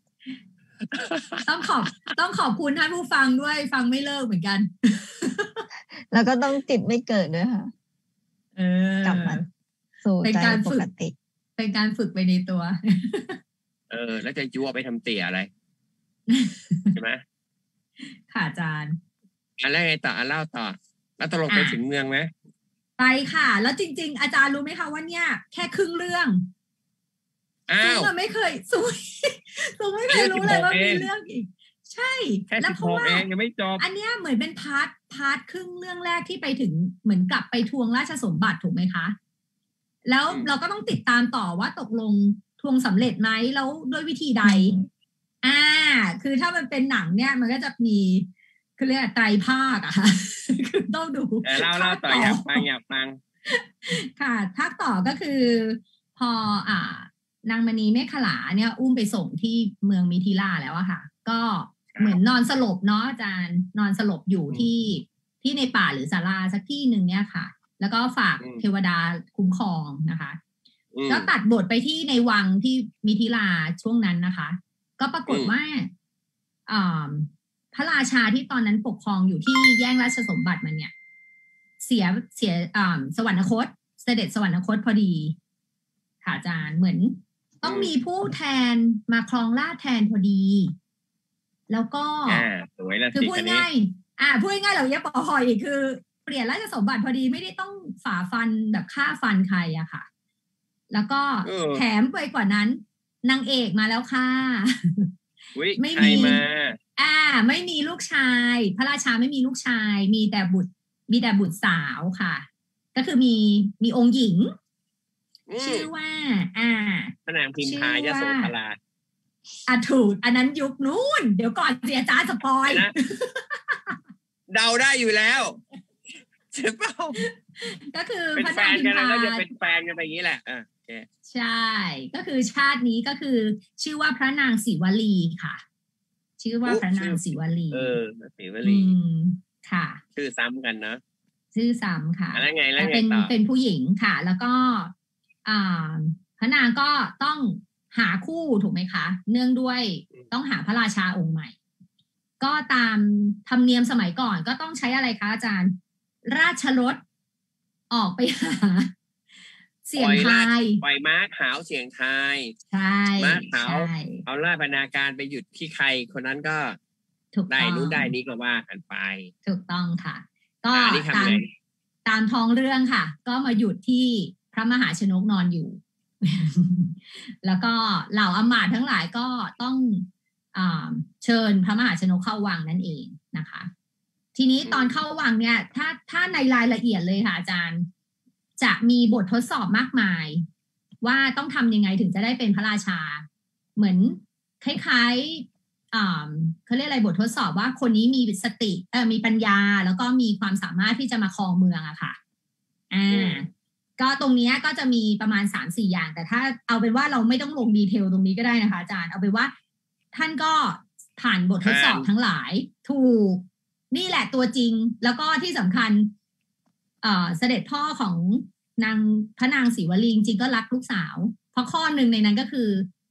ต้องขอบคุณท่านผู้ฟังด้วยฟังไม่เลิกเหมือนกันแล้วก็ต้องจิตไม่เกิดด้วยค่ะกลับมาสู่ใจปกติเป็นการฝึกไปในตัวแล้วจะยั่วไปทำเตี่ยอะไรใช่ไหมค่ะอาจารย์แล้วไงต่อเล่าต่อแล้วตกลงไปถึงเมืองไหมไปค่ะแล้วจริงๆอาจารย์รู้ไหมคะว่าเนี่ยแค่ครึ่งเรื่องซึ่งไม่เคยสู้ไม่เคยรู้เลยว่ามีเรื่องอีกใช่แล้วเพราะว่ายังไม่จบอันเนี้ยเหมือนเป็นพาร์ทครึ่งเรื่องแรกที่ไปถึงเหมือนกลับไปทวงราชสมบัติถูกไหมคะแล้วเราก็ต้องติดตามต่อว่าตกลงทวงสำเร็จไหมแล้วด้วยวิธีใดคือถ้ามันเป็นหนังเนี่ยมันก็จะมีคือเรียกไตรภาคอะค่ะคือต้องดูเล่าต่ออยากฟังค่ะภาคต่อก็คือพอนางมณีเมฆขลาเนี่ยอุ้มไปส่งที่เมืองมิถิลาแล้วอะค่ะก็เหมือนนอนสลบเนาะอาจารย์นอนสลบอยู่ที่ในป่าหรือศาลาสักที่หนึ่งเนี่ยค่ะแล้วก็ฝากเทวดาคุ้มครองนะคะแล้วตัดบทไปที่ในวังที่มิถิลาช่วงนั้นนะคะก็ปรากฏว่าพระราชาที่ตอนนั้นปกครองอยู่ที่แย่งราชสมบัติมันเนี่ยเสียสวรรคตเสด็จสวรรคตพอดีค่ะอาจารย์เหมือนต้องมีผู้แทนมาครองราชย์แทนพอดีแล้วก็คือพูดง่ายเราอย่าปล่อยคือเปลี่ยนราชสมบัติพอดีไม่ได้ต้องฝ่าฟันแบบฆ่าฟันใครอะค่ะแล้วก็แถมไปกว่านั้นนางเอกมาแล้วค่ะไม่มีไม่มีลูกชายพระราชาไม่มีลูกชายมีแต่บุตรสาวค่ะก็คือมีองค์หญิงชื่อว่าพระนางพิมพายโสธราถูกอันนั้นยุคนู้นเดี๋ยวก่อนเสียจ้าสปอยเดาได้อยู่แล้วใช่เปล่าก็คือเป็นแฟนกันแล้วจะเป็นแฟนกันไปอย่างนี้แหละใช่ก็คือชาตินี้ก็คือชื่อว่าพระนางศรีวลีค่ะชื่อว่าพระนางศรีวลีศรีวลีค่ะชื่อซ้ำกันนะชื่อซ้ำค่ะแล้วไงเป็นผู้หญิงค่ะแล้วก็พระนางก็ต้องหาคู่ถูกไหมคะเนื่องด้วยต้องหาพระราชาองค์ใหม่ก็ตามธรรมเนียมสมัยก่อนก็ต้องใช้อะไรคะอาจารย์ราชรถออกไปหาเสียงทายปล่อยม้าขาวเสียงทายใช่ม้าขาวเอาราชบรรณาการไปหยุดที่ใครคนนั้นก็ได้นู้นได้นี้ก็ว่ากันไปถูกต้องค่ะก็ตามท้องเรื่องค่ะก็มาหยุดที่พระมหาชนกนอนอยู่ แล้วก็เหล่าอำมาตย์ทั้งหลายก็ต้องเชิญพระมหาชนกเข้าวังนั่นเองนะคะทีนี้ตอนเข้าวังเนี่ยถ้าในรายละเอียดเลยค่ะอาจารย์จะมีบททดสอบมากมายว่าต้องทำยังไงถึงจะได้เป็นพระราชาเหมือนคล้ายๆเขาเรียกอะไรบททดสอบว่าคนนี้มีสติมีปัญญาแล้วก็มีความสามารถที่จะมาครองเมืองอะค่ะก็ตรงนี้ก็จะมีประมาณ 3-4 อย่างแต่ถ้าเอาเป็นว่าเราไม่ต้องลงดีเทลตรงนี้ก็ได้นะคะอาจารย์เอาเป็นว่าท่านก็ผ่านบททดสอบทั้งหลายถูกนี่แหละตัวจริงแล้วก็ที่สำคัญเสด็จพ่อของพระนางศรีวลีจริงก็รักลูกสาวเพราะข้อหนึ่งในนั้นก็คือ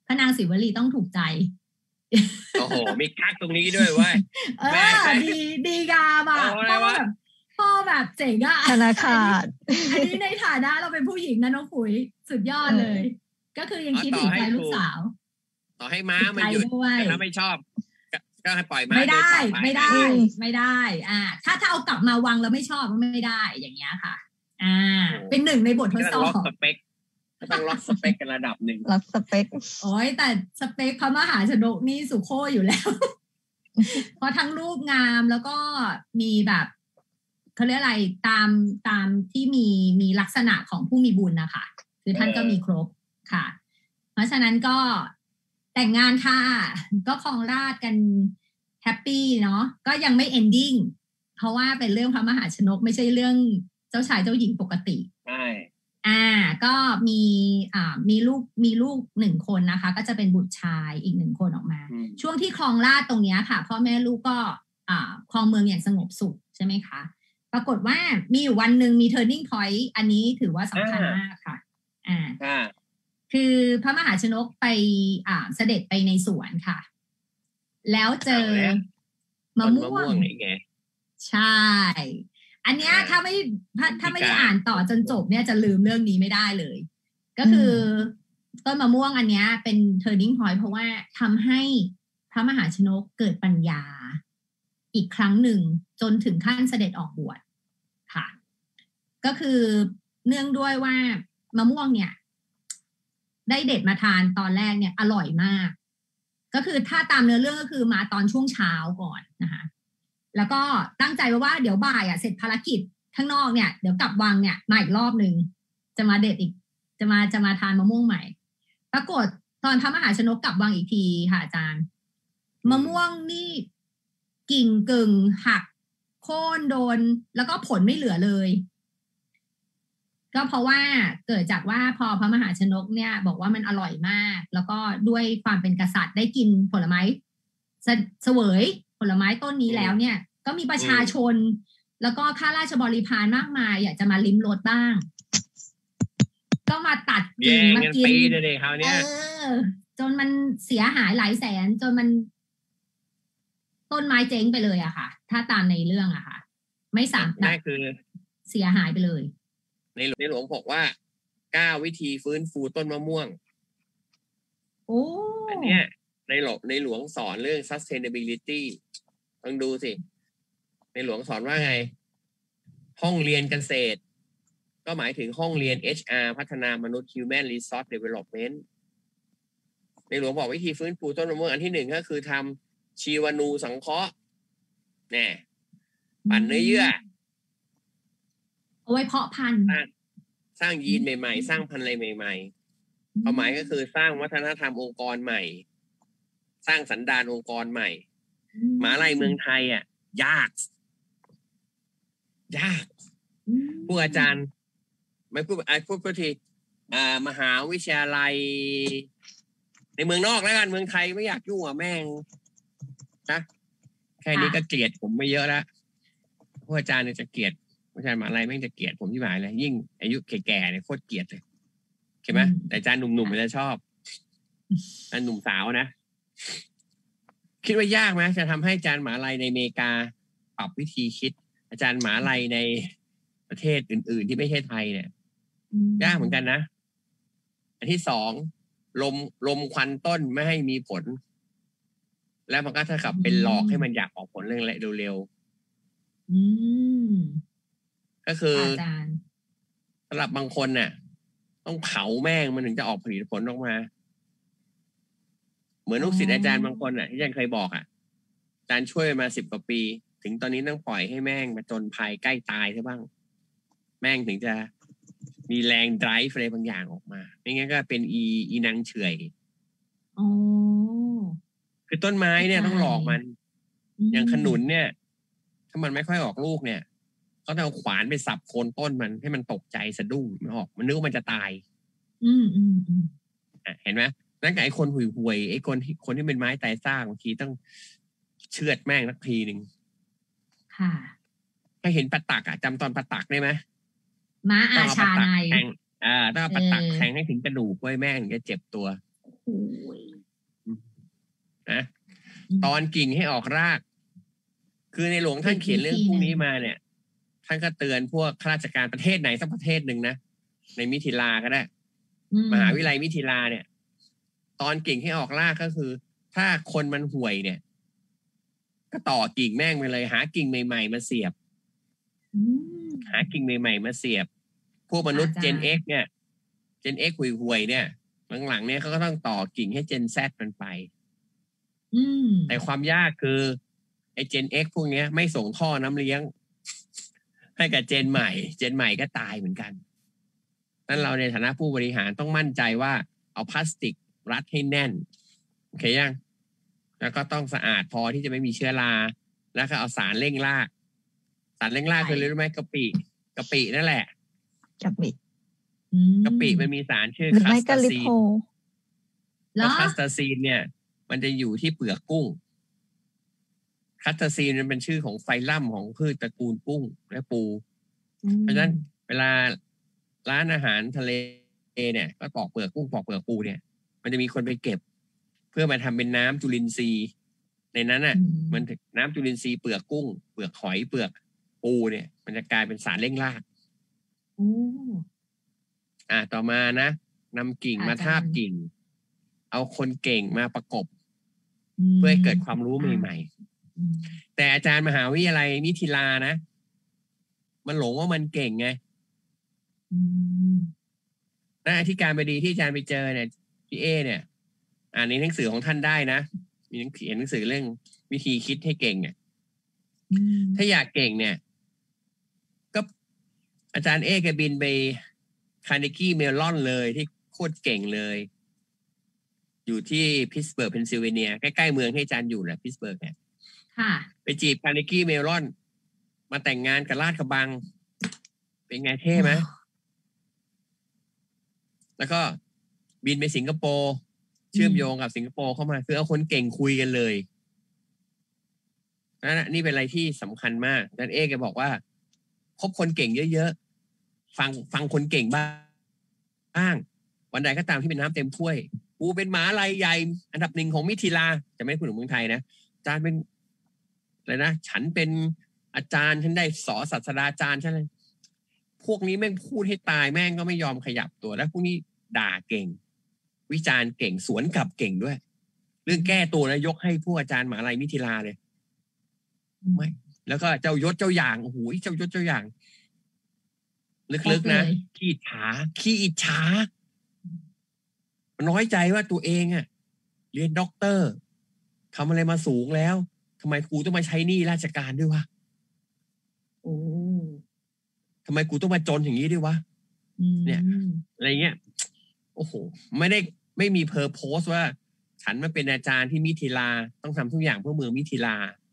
พระนางศิวลีต้องถูกใจโอ้โหมีกั๊กตรงนี้ด้วยเว้ยดีงามอ่ะพ่อแบบเจ๋งอ่ะธนาคารอันนี้ในฐานะเราเป็นผู้หญิงนะน้องขุยสุดยอดเลย ก็คือยังคิดถึงใจลูกสาวต่อให้ม้ามันหยุดแต่ถ้าไม่ชอบก็ให้ปล่อยม้าไม่ได้ถ้าเอากลับมาวังแล้วไม่ชอบก็ไม่ได้อย่างเงี้ยค่ะเป็นหนึ่งในบททดสอบต้องล็อกสเปคกันระดับหนึ่งล็อกสเปคโอ้ยแต่สเปคพระมหาชนกนี่สุโขอยู่แล้ว เพราะทั้งรูปงามแล้วก็มีแบบเขาเรียกอะไรตามที่มีลักษณะของผู้มีบุญนะคะคือท่านก็มีครบค่ะเพราะฉะนั้นก็แต่งงานค่ะก็ครองราชย์กันแฮปปี้เนาะก็ยังไม่เอนดิ้งเพราะว่าเป็นเรื่องพระมหาชนกไม่ใช่เรื่องเจ้าชายเจ้าหญิงปกติใช่ก็มีลูก1 คนนะคะก็จะเป็นบุตรชายอีก1 คนออกมาช่วงที่ครองราชย์ตรงนี้ค่ะพ่อแม่ลูกก็ครองเมืองอย่างสงบสุขใช่ไหมคะปรากฏว่ามีอยู่วันหนึ่งมี turning point อันนี้ถือว่าสำคัญมากค่ะคือพระมหาชนกไปเสด็จไปในสวนค่ะแล้วเจอมะม่วงใช่อันเนี้ยถ้าไม่ได้อ่านต่อจนจบเนี่ยจะลืมเรื่องนี้ไม่ได้เลยก็คือต้นมะม่วงอันเนี้ยเป็น turning point เพราะว่าทำให้พระมหาชนกเกิดปัญญาอีกครั้งหนึ่งจนถึงขั้นเสด็จออกบวชค่ะก็คือเนื่องด้วยว่ามะม่วงเนี่ยได้เด็ดมาทานตอนแรกเนี่ยอร่อยมากก็คือถ้าตามเนื้อเรื่องก็คือมาตอนช่วงเช้าก่อนนะคะแล้วก็ตั้งใจว่าเดี๋ยวบ่ายเสร็จภารกิจข้างนอกเนี่ยเดี๋ยวกลับวังเนี่ยมาอีกรอบนึงจะมาเด็ดอีกจะมาทานมะม่วงใหม่ปรากฏตอนพระมหาชนกกลับวังอีกทีค่ะอาจารย์มะม่วงนี่กิ่งกึ่งหักโค่นโดนแล้วก็ผลไม่เหลือเลยก็เพราะว่าเกิดจากว่าพอพระมหาชนกเนี่ยบอกว่ามันอร่อยมากแล้วก็ด้วยความเป็นกษัตริย์ได้กินผลไม้เสวยผลไม้ต้นนี้แล้วเนี่ยก็มีประชาชนแล้วก็ข้าราชบริพารมากมายอยากจะมาลิ้มรสบ้างก็มาตัดกิ่งมากินจนมันเสียหายหลายแสนจนมันต้นไม้เจ๊งไปเลยอะค่ะถ้าตามในเรื่องอะค่ะไม่สามารถคือเสียหายไปเลยในหลวงบอกว่า9 วิธีฟื้นฟูต้นมะม่วงอันเนี้ยในหลวงสอนเรื่อง sustainability ลองดูสิในหลวงสอนว่าไงห้องเรียนเกษตรก็หมายถึงห้องเรียน HR พัฒนามนุษย์ Human Resource Development ในหลวงบอกวิธีฟื้นฟูต้นมะม่วงอันที่1ก็คือทำชีวนูสังเคราะห์แน่ปั่นเนื้อเยื่อเอาไว้เพาะพันธุ์สร้างยีนใหม่ๆสร้างพันธุ์อะไรใหม่ๆความหมายก็คือสร้างวัฒนธรรมองค์กรใหม่สร้างสันดานองค์กรใหม่มหาลัยเมืองไทยยากผู้อาจารย์ไม่พูดทีมหาวิทยาลัยในเมืองนอกแล้วกันเมืองไทยไม่อยากยุ่งแม่งนะแค่นี้ก็เกลียดผมไม่เยอะแล้วผู้อาจารย์เนี่ยจะเกลียดอาจารย์มหาลัยแม่งจะเกลียดผมที่หมายเลยยิ่งอายุแก่ๆเนี่ยโคตรเกลียดเลยเห็นไหมแต่อาจารย์หนุ่มๆมันจะชอบอาจารย์หนุ่มสาวนะคิดว่ายากไหมจะทำให้อาจารย์มหาลัยในอเมริกาปรับวิธีคิดอาจารย์มหาลัยในประเทศอื่นๆที่ไม่ใช่ไทยเนี่ยยากเหมือนกันนะอันที่2ลมควันต้นไม่ให้มีผลแล้วมันก็เท่ากับเป็นหลอกให้มันอยากออกผลเรื่องเร็วๆก็คือสำหรับบางคนน่ะต้องเผาแม่งมันถึงจะออกผลิตผลออกมาเหมือนลูกศิษย์อาจารย์บางคนที่อาจารย์เคยบอกอาจารย์ช่วยมา10 กว่าปีถึงตอนนี้ต้องปล่อยให้แม่งมาจนภัยใกล้ตายใช่บ้างแม่งถึงจะมีแรงไดรฟ์อะไรบางอย่างออกมาไม่งั้นก็เป็นอีนางเฉยคือต้นไม้เนี่ยต้องหลอกมันอย่างขนุนเนี่ยถ้ามันไม่ค่อยออกลูกเนี่ยก็ต้องเอาขวานไปสับโคนต้นมันให้มันตกใจสะดุ้งมันออกมันนึกว่ามันจะตายเห็นไหมนั่นกับไอ้คนห่วยๆไอ้คนที่เป็นไม้ตายซากบางทีต้องเชือดแม่งสักทีนึงค่ะให้เห็นปะตักจำตอนปะตักได้ไหมม้าอาชาในต้องเอาปะตักแทงให้ถึงกระดูกไว้แม่งถึงจะเจ็บตัวยนะตอนกิ่งให้ออกราก คือในหลวงท่านเขียนเรื่องพวกนี้มาเนี่ย ท่านก็เตือนพวกข้าราชการประเทศไหนสักประเทศหนึ่งนะในมิถิลาก็ได้มหาวิทยาลัยมิถิลาเนี่ย ตอนกิ่งให้ออกรากก็คือ ถ้าคนมันห่วยเนี่ย ก็ต่อกิ่งแม่งไปเลยหากิ่งใหม่ๆมาเสียบหากิ่งใหม่ๆมาเสียบพวกมนุษย์ Gen X เนี่ย Gen X ห่วยๆเนี่ยหลังๆเนี่ยเขาก็ต้องต่อกิ่งให้ Gen Z มันไปแต่ความยากคือไอ้ Gen X พวกเนี้ยไม่ส่งท่อน้ำเลี้ยงให้กับเจนใหม่ก็ตายเหมือนกันนั้นเราในฐานะผู้บริหารต้องมั่นใจว่าเอาพลาสติกรัดให้แน่นโอเคยังแล้วก็ต้องสะอาดพอที่จะไม่มีเชื้อราแล้วก็เอาสารเร่งรากคือรู้ไหมกะปินั่นแหละกะปิมันมีสารชื่อคัสตาซีนแล้วคัสตาซีนเนี่ยมันจะอยู่ที่เปลือกกุ้งคัสตาซีนมันเป็นชื่อของไฟลัมของพืชตระกูลกุ้งและปูเพราะฉะนั้นเวลาร้านอาหารทะเลเนี่ยก็ปอกเปลือกกุ้งปอกเปลือกปูเนี่ยมันจะมีคนไปเก็บเพื่อมาทำเป็นน้ำจุลินทรีย์ในนั้นน่ะมันน้ำจุลินทรีย์เปลือกกุ้งเปลือกหอยเปลือกปูเนี่ยมันจะกลายเป็นสารเร่งรากต่อมานะนำกิ่งมาทาบกิ่งเอาคนเก่งมาประกบเพื่อให้เกิดความรู้ใหม่ๆแต่อาจารย์มหาวิทยาลัยมิถิลานะมันหลงว่ามันเก่งไงหน้าที่การบดีที่อาจารย์ไปเจอเนี่ยพี่เอเนี่ยอ่านในหนังสือของท่านได้นะมีเขียนหนังสือเรื่องวิธีคิดให้เก่งเนี่ยถ้าอยากเก่งเนี่ยก็อาจารย์เอแกบินไปคาร์เนกี้เมลลอนเลยที่โคตรเก่งเลยอยู่ที่พิตสเบิร์กเพนซิลเวเนียใกล้ๆเมืองที่อาจารย์อยู่แหละพิตสเบิร์กเนี่ยไปจีบคาร์เนกี้เมลลอนมาแต่งงานกับลาดกระบังเป็นไงเท่ไหมแล้วก็บินไปสิงคโปร์เชื่อมโยงกับสิงคโปร์เข้ามาคือเอาคนเก่งคุยกันเลยนี่เป็นอะไรที่สำคัญมากอาจารย์เอแกบอกว่าคบคนเก่งเยอะๆฟังคนเก่งบ้างวันใดก็ตามที่เป็นน้ำเต็มถ้วยกูเป็นหมหาลัยใหญ่อันดับหนึ่งของมิถิลาจะไม่พูดถึงเมืองไทยนะอาจารย์เป็นอะไรนะฉันเป็นอาจารย์ฉันได้ศาสตราจารย์ฉันเลยพวกนี้แม่งพูดให้ตายแม่งก็ไม่ยอมขยับตัวแล้วพวกนี้ด่าเก่งวิจารณ์เก่งสวนกลับเก่งด้วยเรื่องแก้ตัวนะยกให้ผู้อาจารย์มหาลัยมิถิลาเลยไม่แล้วก็เจ้ายศเจ้าอย่างโอ้โหเจ้ายศเจ้าอย่างลึกๆนะขี้อิจฉาน้อยใจว่าตัวเองอะเรียนด็อกเตอร์ทำอะไรมาสูงแล้วทำไมกูต้องมาใช้หนี้ราชการด้วยวะทำไมกูต้องมาจนอย่างนี้ด้วยวะเนี่ยอะไรเงี้ยโอ้โหไม่มีเพอร์โพสว่าฉันมาเป็นอาจารย์ที่มิถิลาต้องทำทุกอย่างเพื่อเมืองมิถิลา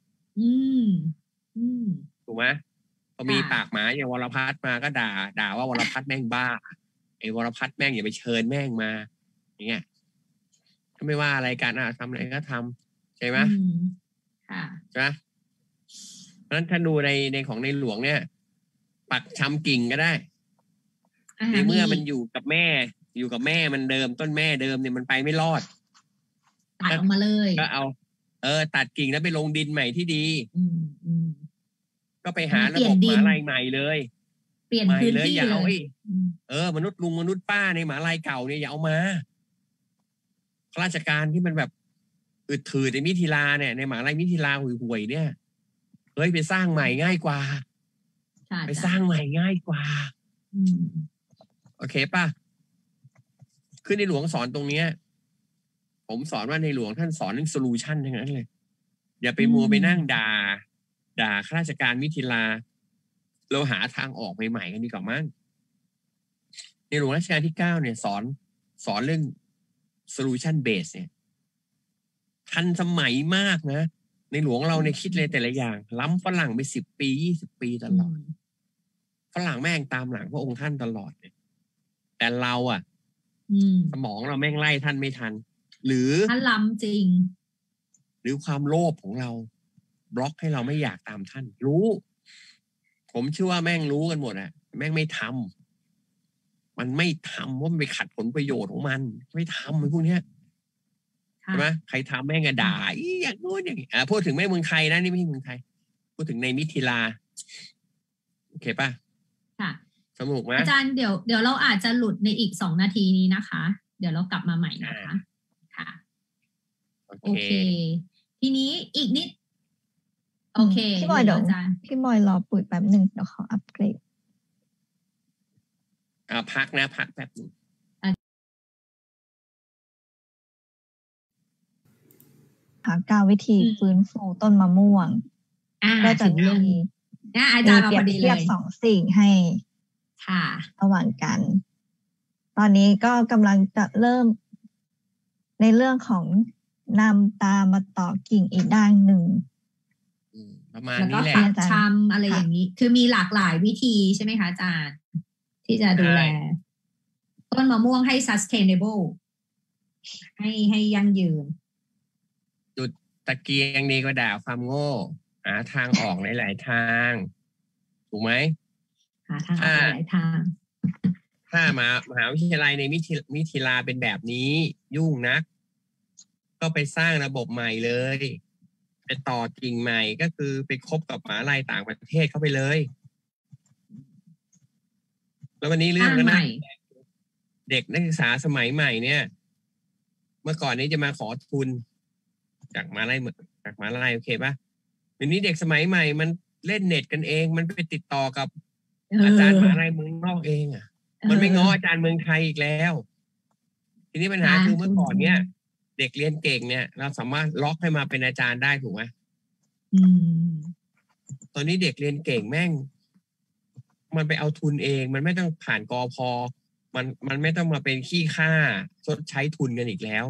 ถูกไหมพอมีปากหมาอย่างวรพัฒน์มาก็ด่าว่าวรพัฒน์แม่งบ้าไอ้วรพัฒน์แม่งอย่าไปเชิญแม่งมาอย่างเงี้ยถ้าไม่ว่าอะไรกันทำอะไรก็ทำใช่ไหมใช่ไหมเพราะฉะนั้นถ้าดูในของในหลวงเนี่ยปักชำกิ่งก็ได้ในเมื่อมันอยู่กับแม่มันเดิมต้นแม่เดิมเนี่ยมันไปไม่รอดตัดออกมาเลยก็เอาตัดกิ่งแล้วไปลงดินใหม่ที่ดีก็ไปหาระบบมหาลัยใหม่เลยเปลี่ยนพื้นที่อย่าเอามนุษย์ลุงมนุษย์ป้าในมหาลัยเก่าเนี่ยอย่าเอามาข้าราชการที่มันแบบอึดถือในมิถิลาเนี่ยในมหาลัยมิถิลาห่วยๆเนี่ยเฮ้ยไปสร้างใหม่ง่ายกว่าไปสร้างใหม่ง่ายกว่าโอเคป่ะคือในหลวงสอนตรงเนี้ยผมสอนว่าในหลวงท่านสอนเรื่องโซลูชันทั้งนั้นเลยอย่าไปมัวไปนั่งด่าข้าราชการมิถิลาเราหาทางออกใหม่ๆกันดีกว่ามั้งในหลวงรัชกาลที่9เนี่ยสอนเรื่อง solution base เนี่ยทันสมัยมากนะในหลวงเราเนี่ยคิดเลยแต่ละอย่างล้ำฝรั่งไป10 ปี20 ปีตลอดฝรั่งแม่งตามหลังพระองค์ท่านตลอดเนี่ยแต่เราสมองเราแม่งไล่ท่านไม่ทันหรือท่านล้ำจริงหรือความโลภของเราบล็อกให้เราไม่อยากตามท่านรู้ผมเชื่อว่าแม่งรู้กันหมดแม่งไม่ทำมันไม่ทำว่ามันไปขัดผลประโยชน์ของมันไม่ทำไอ้พวกเนี้ยใช่ไหมใครทำแม่งด่าอย่างนู้นอย่างนี้พูดถึงไม่เมืองไทยนะนี่ไม่ใช่เมืองไทยพูดถึงในมิถิลาโอเคป่ะค่ะสนุกไหมอาจารย์เดี๋ยวเราอาจจะหลุดในอีก2 นาทีนี้นะคะเดี๋ยวเรากลับมาใหม่นะคะค่ะโอเคทีนี้อีกนิดโอเคพี่บอยเดี๋ยวพี่บอยรอปุ๋ยแป๊บหนึ่งเดี๋ยวขออัปเกรดพักนะพักแป๊บนึงหา9 วิธีฟื้นฟูต้นมะม่วงก็จะมีอาจารย์มาพอดีเลย 2 สิ่งให้ค่ะระหว่างกันตอนนี้ก็กำลังจะเริ่มในเรื่องของนำตามาต่อกิ่งอีกด้านหนึ่งประมาณนี้แหละแล้วก็ปักชำอะไรอย่างนี้คือมีหลากหลายวิธีใช่ไหมคะอาจารย์ที่จะดูแลต้นมะม่วงให้ sustainable ให้ยั่งยืนจุดตะเกียงนี้ก็ด่าความโง่หาทางออกหลายทางถูกไหมหาทางออกหลายทางถ้ามหาวิทยาลัยในมิถิลาเป็นแบบนี้ยุ่งนักก็ไปสร้างระบบใหม่เลยไปต่อกิ่งใหม่ก็คือไปคบกับมหาวิทยาลัยต่างประเทศเข้าไปเลยแล้ววันนี้เรื่องนั้นเด็กนักศึกษาสมัยใหม่เนี่ยเมื่อก่อนนี้จะมาขอทุนจากมหาวิทยาลัยโอเคป่ะวันนี้เด็กสมัยใหม่มันเล่นเน็ตกันเองมันไปติดต่อกับอาจารย์มหาวิทยาลัยเมืองนอกเองอ่ะมันไม่ง้ออาจารย์เมืองไทยอีกแล้วทีนี้ปัญหาคือเมื่อก่อนเนี่ยเด็กเรียนเก่งเนี่ยเราสามารถล็อกให้มาเป็นอาจารย์ได้ถูกไหมตอนนี้เด็กเรียนเก่งแม่งมันไปเอาทุนเองมันไม่ต้องผ่านกพ.มันไม่ต้องมาเป็นขี้ข้าชดใช้ทุนกันอีกแล้ว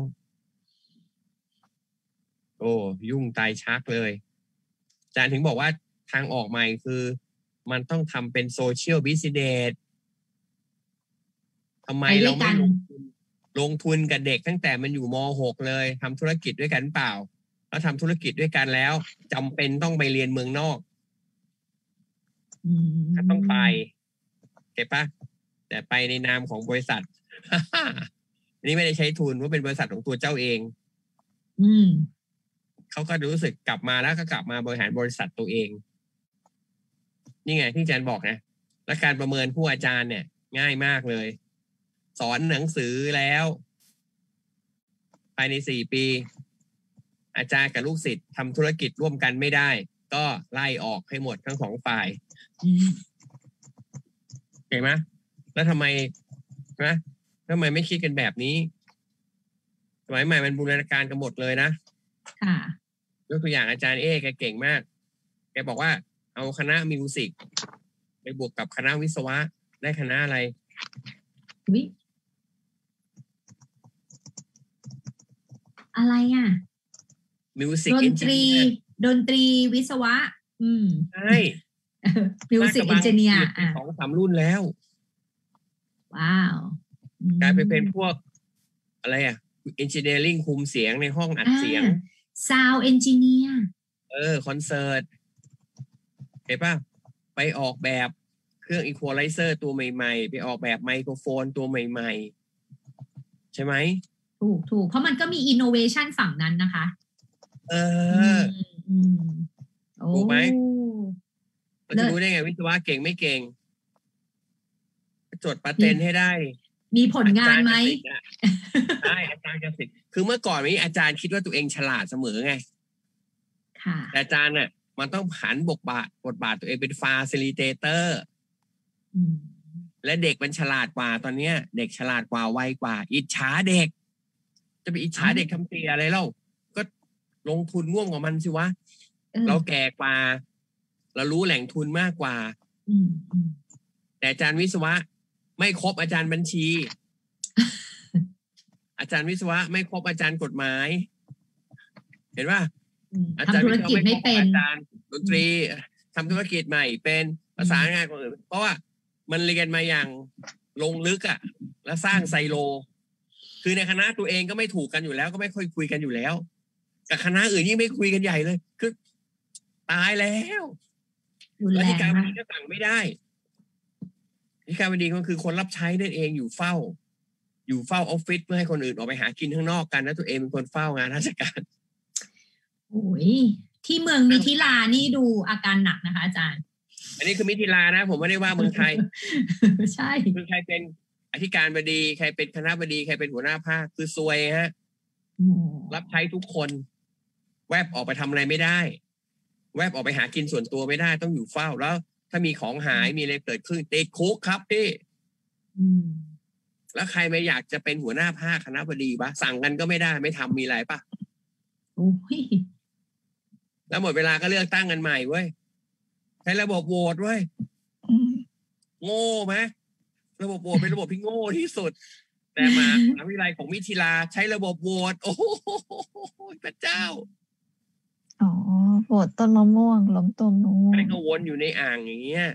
โอ้ยุ่งตายชักเลยอาจารย์ถึงบอกว่าทางออกใหม่คือมันต้องทำเป็นโซเชียลบิสเนสทำไมเราไม่ลงทุนกับเด็กตั้งแต่มันอยู่ม.6 เลยทำธุรกิจด้วยกันเปล่าแล้วทำธุรกิจด้วยกันแล้วจำเป็นต้องไปเรียนเมืองนอกต้องไปเก็บปะแต่ไปในนามของบริษัท นี่ไม่ได้ใช้ทุนว่าเป็นบริษัทของตัวเจ้าเองเขาก็รู้สึกกลับมาแล้วก็กลับมาบริหารบริษัทตัวเองนี่ไงที่อาจารย์บอกนะและการประเมินผู้อาจารย์เนี่ยง่ายมากเลยสอนหนังสือแล้วภายใน4 ปีอาจารย์กับลูกศิษย์ทำธุรกิจร่วมกันไม่ได้ก็ไล่ออกให้หมดทั้ง2 ฝ่ายเห็นไหมแล้วทำไมไม่คิดกันแบบนี้สมัยใหม่มันบูรณาการกันหมดเลยนะค่ะยกตัวอย่างอาจารย์แกเก่งมากแกบอกว่าเอาคณะมิวสิกไปบวกกับคณะวิศวะได้คณะอะไรอะไรอ่ะมิวสิกดนตรีวิศวะใช่มิวสิกเอนจิเนียร์ 2-3 รุ่นแล้วว้าวกลายไปเป็นพวกอะไรอ่ะเอนจิเนียริ่งคุมเสียงในห้องอัดเสียงซาวด์เอนจิเนียร์คอนเสิร์ตเห็นป่ะไปออกแบบเครื่องอีควอไลเซอร์ตัวใหม่ๆไปออกแบบไมโครโฟนตัวใหม่ๆใช่ไหมถูกเพราะมันก็มีอินโนเวชันฝั่งนั้นนะคะถูกไหมเราจะรู้ได้ไงวิศวะเก่งไม่เก่งจดปาเต็นท์ให้ได้มีผลงานไหมใช่อาจารย์กสิทธิ์คือเมื่อก่อนนี้อาจารย์คิดว่าตัวเองฉลาดเสมอไงค่ะแต่อาจารย์น่ะมันต้องผันบทบาทตัวเองเป็นฟาซิลิเตเตอร์และเด็กมันฉลาดกว่าตอนนี้เด็กฉลาดกว่าไวกว่าอิจฉาเด็กจะไปอิจฉาเด็กทำเตียอะไรเล่าก็ลงทุนร่วมกับมันสิวะเราแก่กว่าเรารู้แหล่งทุนมากกว่าแต่อาจารย์วิศวะไม่ครบอาจารย์บัญชี อาจารย์วิศวะไม่ครบอาจารย์กฎหมายเห็นป่ะอาจารย์ธุรกิจไม่เป็นอาจารย์ดนตรีทำธุรกิจใหม่เป็นภาษางานคนอื่นเพราะว่ามันเรียนมาอย่างลงลึกอ่ะแล้วสร้างไซโลคือในคณะตัวเองก็ไม่ถูกกันอยู่แล้วก็ไม่ค่อยคุยกันอยู่แล้วกับคณะอื่นยิ่งไม่คุยกันใหญ่เลยคือตายแล้วแล้วที่การบดีก็สั่งไม่ได้ที่การบดีก็คือคนรับใช้นั่นเองอยู่เฝ้าอยู่เฝ้าออฟฟิศเพื่อให้คนอื่นออกไปหากินข้างนอกกันแล้วตัวเองเป็นคนเฝ้างานราชการโอ้ยที่เมืองมิถิลานี่ดูอาการหนักนะคะอาจารย์อันนี้คือมิถิลานะผมไม่ได้ว่าเมืองไทยใช่คือใครเป็นอธิการบดีใครเป็นคณบดีใครเป็นหัวหน้าภาคคือซวยฮะรับใช้ทุกคนแวบออกไปทำอะไรไม่ได้แวบออกไปหากินส่วนตัวไม่ได้ต้องอยู่เฝ้าแล้วถ้ามีของหายมีอะไรเกิดขึ้นติดคุกครับพี่แล้วใครไม่อยากจะเป็นหัวหน้าภาคคณบดีปะสั่งกันก็ไม่ได้ไม่ทำมีอะไรปะโอ้ยแล้วหมดเวลาก็เลือกตั้งกันใหม่เว้ยใช้ระบบโหวตเว้ยโง่ไหมระบบโหวตเป็นระบบที่โง่ที่สุดแต่มหาวิทยาลัยของมิถิลาใช้ระบบโหวตโอ้โหพระเจ้าอ๋อโหวตต้นมะม่วงล้มต้นมะม่วงไม่ก็วนอยู่ในอ่างอย่างเงี้ย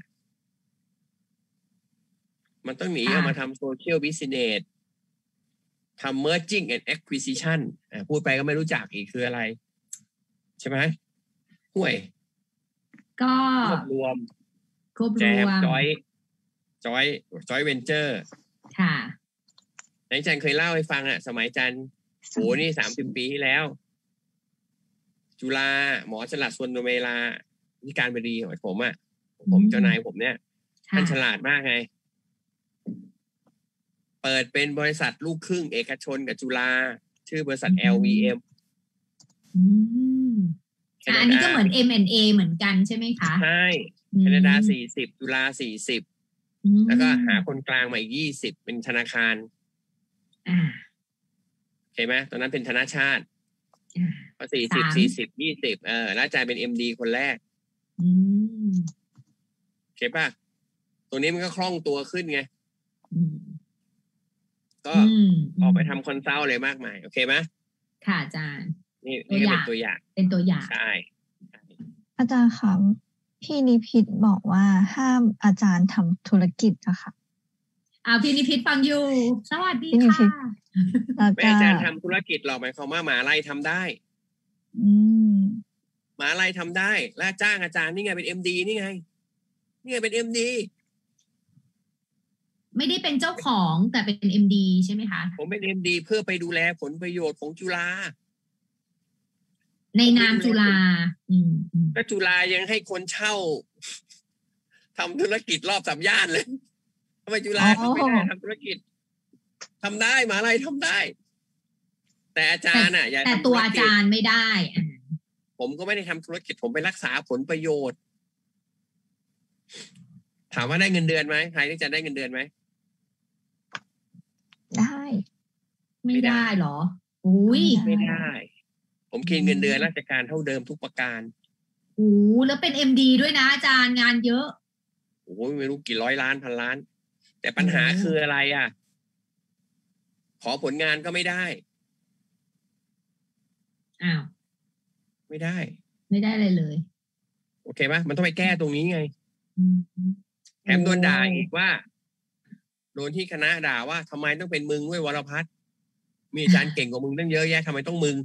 มันต้องหนีออกมาทำโซเชียลบิสเนสทำ merging and acquisition พูดไปก็ไม่รู้จักอีกคืออะไรใช่ไหมห่วยก็รวมแจมจอยเวนเจอร์ค่ะไหนจันเคยเล่าให้ฟังสมัยจันโหนี่30 ปีที่แล้วจุฬาหมอฉลาดส่วนเวลาวิการบดีของผมเจ้านายผมเนี่ยท่านฉลาดมากไงเปิดเป็นบริษัทลูกครึ่งเอกชนกับจุฬาชื่อบริษัท LVM อันนี้ก็เหมือน M&A เหมือนกันใช่ไหมคะใช่แคนาดา40จุฬา40แล้วก็หาคนกลางมาอีก20เป็นธนาคารใช่ไหมตอนนั้นเป็นธนาชาติพอ40 20แล้วอาจารย์เป็น MD คนแรกใช่ป่ะตัวนี้มันก็คล่องตัวขึ้นไงก็ออกไปทำคอนซัลท์อะไรมากมายโอเคไหมค่ะอาจารย์นี่ก็เป็นตัวอย่างใช่อาจารย์คะพี่นิพิษบอกว่าห้ามอาจารย์ทำธุรกิจอะค่ะพี่นิพิษฟังอยู่สวัสดีค่ะไม่อาจารย์ทำธุรกิจหรอกหมายความว่ามหาลัยทำได้มหาลัยทำได้แล้วจ้างอาจารย์นี่ไงเป็น MD นี่ไงเป็น MD ไม่ได้เป็นเจ้าของแต่เป็น MD ใช่ไหมคะผมเป็น MD เพื่อไปดูแลผลประโยชน์ของจุฬาในนามจุฬาก็จุฬายังให้คนเช่าทำธุรกิจรอบ3 ย่านเลยทำไมจุฬาเขาไม่ได้ทำธุรกิจทำได้มหาลัยทำได้แต่อาจารย์อย่าแต่ตัวอาจารย์ไม่ได้ผมก็ไม่ได้ทำธุรกิจผมไปรักษาผลประโยชน์ถามว่าได้เงินเดือนไหมใครที่จะได้เงินเดือนไหมได้ไม่ได้หรออุ้ยไม่ได้ผมกินเงินเดือนราชการเท่าเดิมทุกประการแล้วเป็น MD ด้วยนะอาจารย์งานเยอะไม่รู้กี่ร้อยล้านพันล้านแต่ปัญหาคืออะไรขอผลงานก็ไม่ได้ไม่ได้เลยโอเคปะมันต้องไปแก้ตรงนี้ไงแถมโดนด่าอีกว่าโดนที่คณะด่าว่าทำไมต้องเป็นมึงด้วยวรพัฒน์มีอาจารย์เก่งกว่ามึงตั้งเยอะแยะทำไมต้องมึง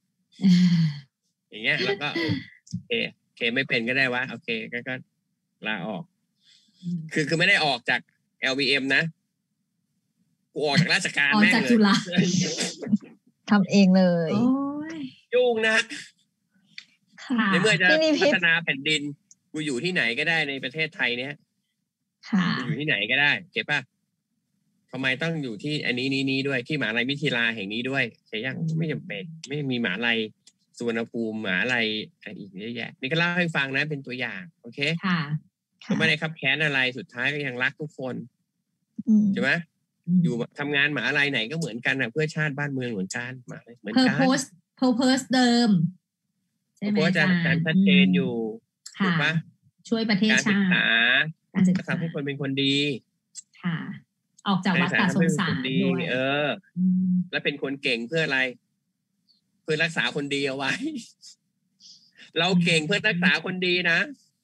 อย่างเงี้ยแล้วก็โอเคไม่เป็นก็ได้วะโอเคก็ลาออกคือไม่ได้ออกจาก LVM นะกูออกจากราชการแม่งเลยทำเองเลยยุ่งนะในเมื่อจะพัฒนาแผ่นดินกูอยู่ที่ไหนก็ได้ในประเทศไทยเนี้ยกูอยู่ที่ไหนก็ได้เก็บป่ะทำไมต้องอยู่ที่อันนี้ด้วยที่มหาลัยมิถิลาแห่งนี้ด้วยใช่ยังไม่จำเป็นไม่มีมหาลัยสุวรรณภูมิมหาลัยอีกเยอะแยะนี่ก็เล่าให้ฟังนะเป็นตัวอย่างโอเคผมไม่ได้คับแค้นอะไรสุดท้ายก็ยังรักทุกคนใช่ไหมอยู่ทำงานมหาลัยไหนก็เหมือนกันเพื่อชาติบ้านเมืองเหมือนกันเหมือนกัน purpose เดิมใช่ไหมอาจารย์ชัดเจนอยู่ถูกปะช่วยประเทศชาติการศึกษาทำให้คนเป็นคนดีค่ะออกจากวัฏฏะสงสารด้วยแล้วเป็นคนเก่งเพื่ออะไรเพื่อรักษาคนดีเอาไว้เราเก่งเพื่อรักษาคนดีนะ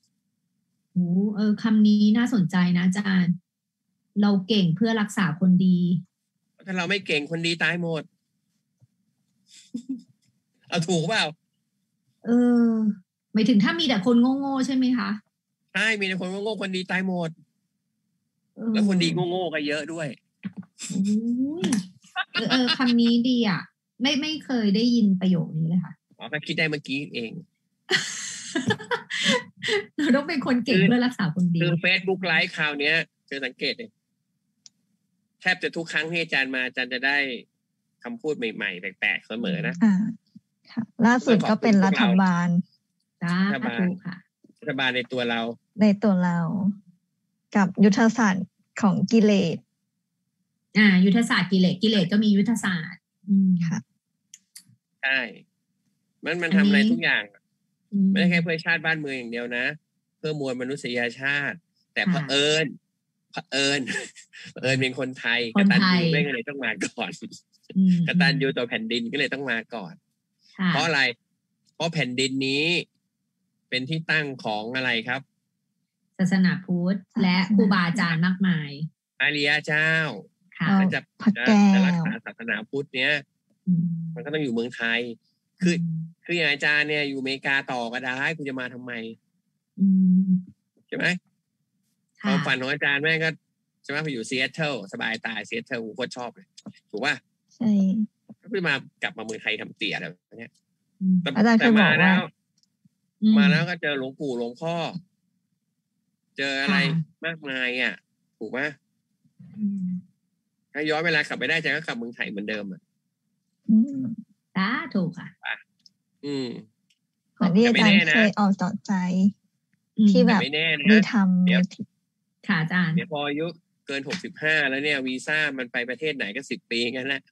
คำนี้น่าสนใจนะอาจารย์เราเก่งเพื่อรักษาคนดีถ้าเราไม่เก่งคนดีตายหมดเอาถูกเปล่าหมายถึงถ้ามีแต่คนโง่ๆใช่ไหมคะใช่มีแต่คนโง่ๆคนดีตายหมดแล้วคนดีโง่ๆก็เยอะด้วยคำนี้ดีอ่ะไม่เคยได้ยินประโยคนี้เลยค่ะอ๋อก็คิดได้เมื่อกี้เองเราต้องเป็นคนเก่งเพื่อรักษาคนดีคือ Facebook ไลฟ์คราวเนี้ยเจอสังเกตเลยแทบจะทุกครั้งที่อาจารย์มาอาจารย์จะได้คำพูดใหม่ๆแปลกๆเสมอนะค่ะ ล่าสุดก็เป็นรัฐบาลรัฐบาลในตัวเรากับยุทธศาสตร์ของกิเลสยุทธศาสตร์กิเลสก็มียุทธศาสตร์ค่ะใช่มันทำอะไรทุกอย่างไม่ได้แค่เพื่อชาติบ้านเมืองอย่างเดียวนะเพื่อมวลมนุษยชาติแต่เผอิญเป็นคนไทยกตัญญูไม่เลยต้องมาก่อนกตัญญูต่อแผ่นดินก็เลยต้องมาก่อนเพราะอะไรเพราะแผ่นดินนี้เป็นที่ตั้งของอะไรครับศาสนาพุทธและครูบาอาจารย์มากมายอริยเจ้าจะรักษาศาสนาพุทธเนี้ยมันก็ต้องอยู่เมืองไทยคืออย่างอาจารย์เนี่ยอยู่อเมริกาต่อก็ได้คุณจะมาทำไมใช่ไหมความฝันของอาจารย์แม่ก็ใช่ไหมไปอยู่ซีแอตเทิลสบายตายซีแอตเทิลโคตรชอบเลยถูกป่ะใช่ก็ไม่มากลับมาเมืองไทยทำเตี๋ยอะไรแบบนี้แต่มาแล้วก็เจอหลวงปู่หลวงพ่อเจออะไรมากมายอ่ะถูกไหมถ้าย้อนเวลากลับไปได้อาจารย์ก็กลับเมืองไทยเหมือนเดิมอ่ะถูกค่ะเหมือนที่อาจารย์เคยออกต่อใจที่แบบมีทำค่ะอาจารย์เดี๋ยวพออายุเกิน65แล้วเนี่ยวีซ่ามันไปประเทศไหนก็10 ปีงั้นแหละ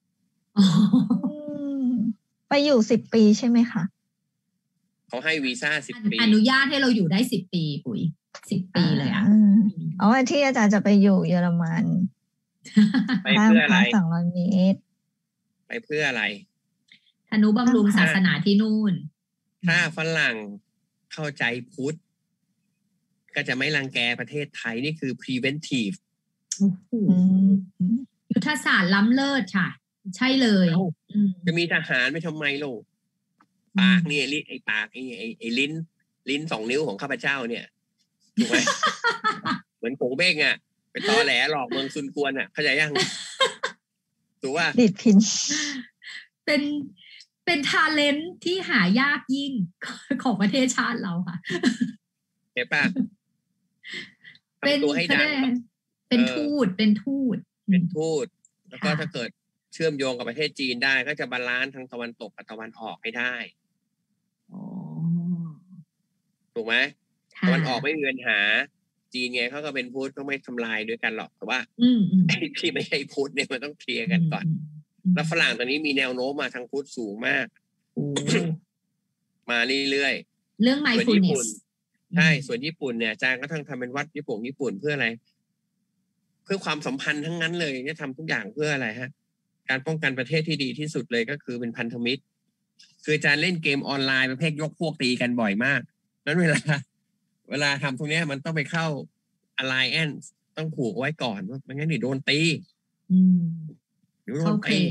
ไปอยู่10 ปีใช่ไหมคะเขาให้วีซ่า10 ปีอนุญาตให้เราอยู่ได้10 ปีปุ๋ย10 ปีเลยอ่ะที่อาจารย์จะไปอยู่เยอรมันไปเพื่ออะไร 200 เมตรไปเพื่ออะไรธนุบำรุงศาสนาที่นู่นถ้าฝรั่งเข้าใจพุทธก็จะไม่รังแกประเทศไทยนี่คือ preventive ยุทธศาสตร์ล้ำเลิศค่ะใช่เลยจะมีทหารไม่ทำไมลูกปากนี่ไอ้ปากไอ้ลิ้น2 นิ้วของข้าพเจ้าเนี่ยถูกไหม เหมือนโขงเบ้งอ่ะไปตอแหลหลอกเมืองซุนกวนอ่ะเข้าใจยังถูกว่าดิดพินเป็นทาเลนต์ที่หายากยิ่งของประเทศชาติเราค่ะเห็นป่ะเป็นตัวให้ดังเป็นทูตแล้วก็ถ้าเกิดเชื่อมโยงกับประเทศจีนได้ก็จะบาลานซ์ทั้งตะวันตกกับตะวันออกให้ได้ถูกไหมตะวันออกไม่มีปัญหาจีนไงเขาก็เป็นพุทธก็ไม่ทำลายด้วยกันหรอกแต่ว่าไอ้ที่ไม่ใช่พุทธเนี่ยมันต้องเคลียร์กันก่อนแล้วฝรั่งตอนนี้มีแนวโน้มมาทางพุทธสูงมากมาเรื่อยๆเรื่อง mindfulness ใช่ส่วนญี่ปุ่นเนี่ยอาจารย์ก็ทั้งทำเป็นวัดญี่ปุ่นเพื่ออะไรเพื่อความสัมพันธ์ทั้งนั้นเลยเนี่ยทำทุกอย่างเพื่ออะไรฮะการป้องกันประเทศที่ดีที่สุดเลยก็คือเป็นพันธมิตรคืออาจารย์เล่นเกมออนไลน์ประเภทยกพวกตีกันบ่อยมากนั้นเวลาทำตรงนี้มันต้องไปเข้า alliance ต้องผูกไว้ก่อนว่าไม่งั้นเดี๋ยวโดนตีเดี๋ยวโดนตี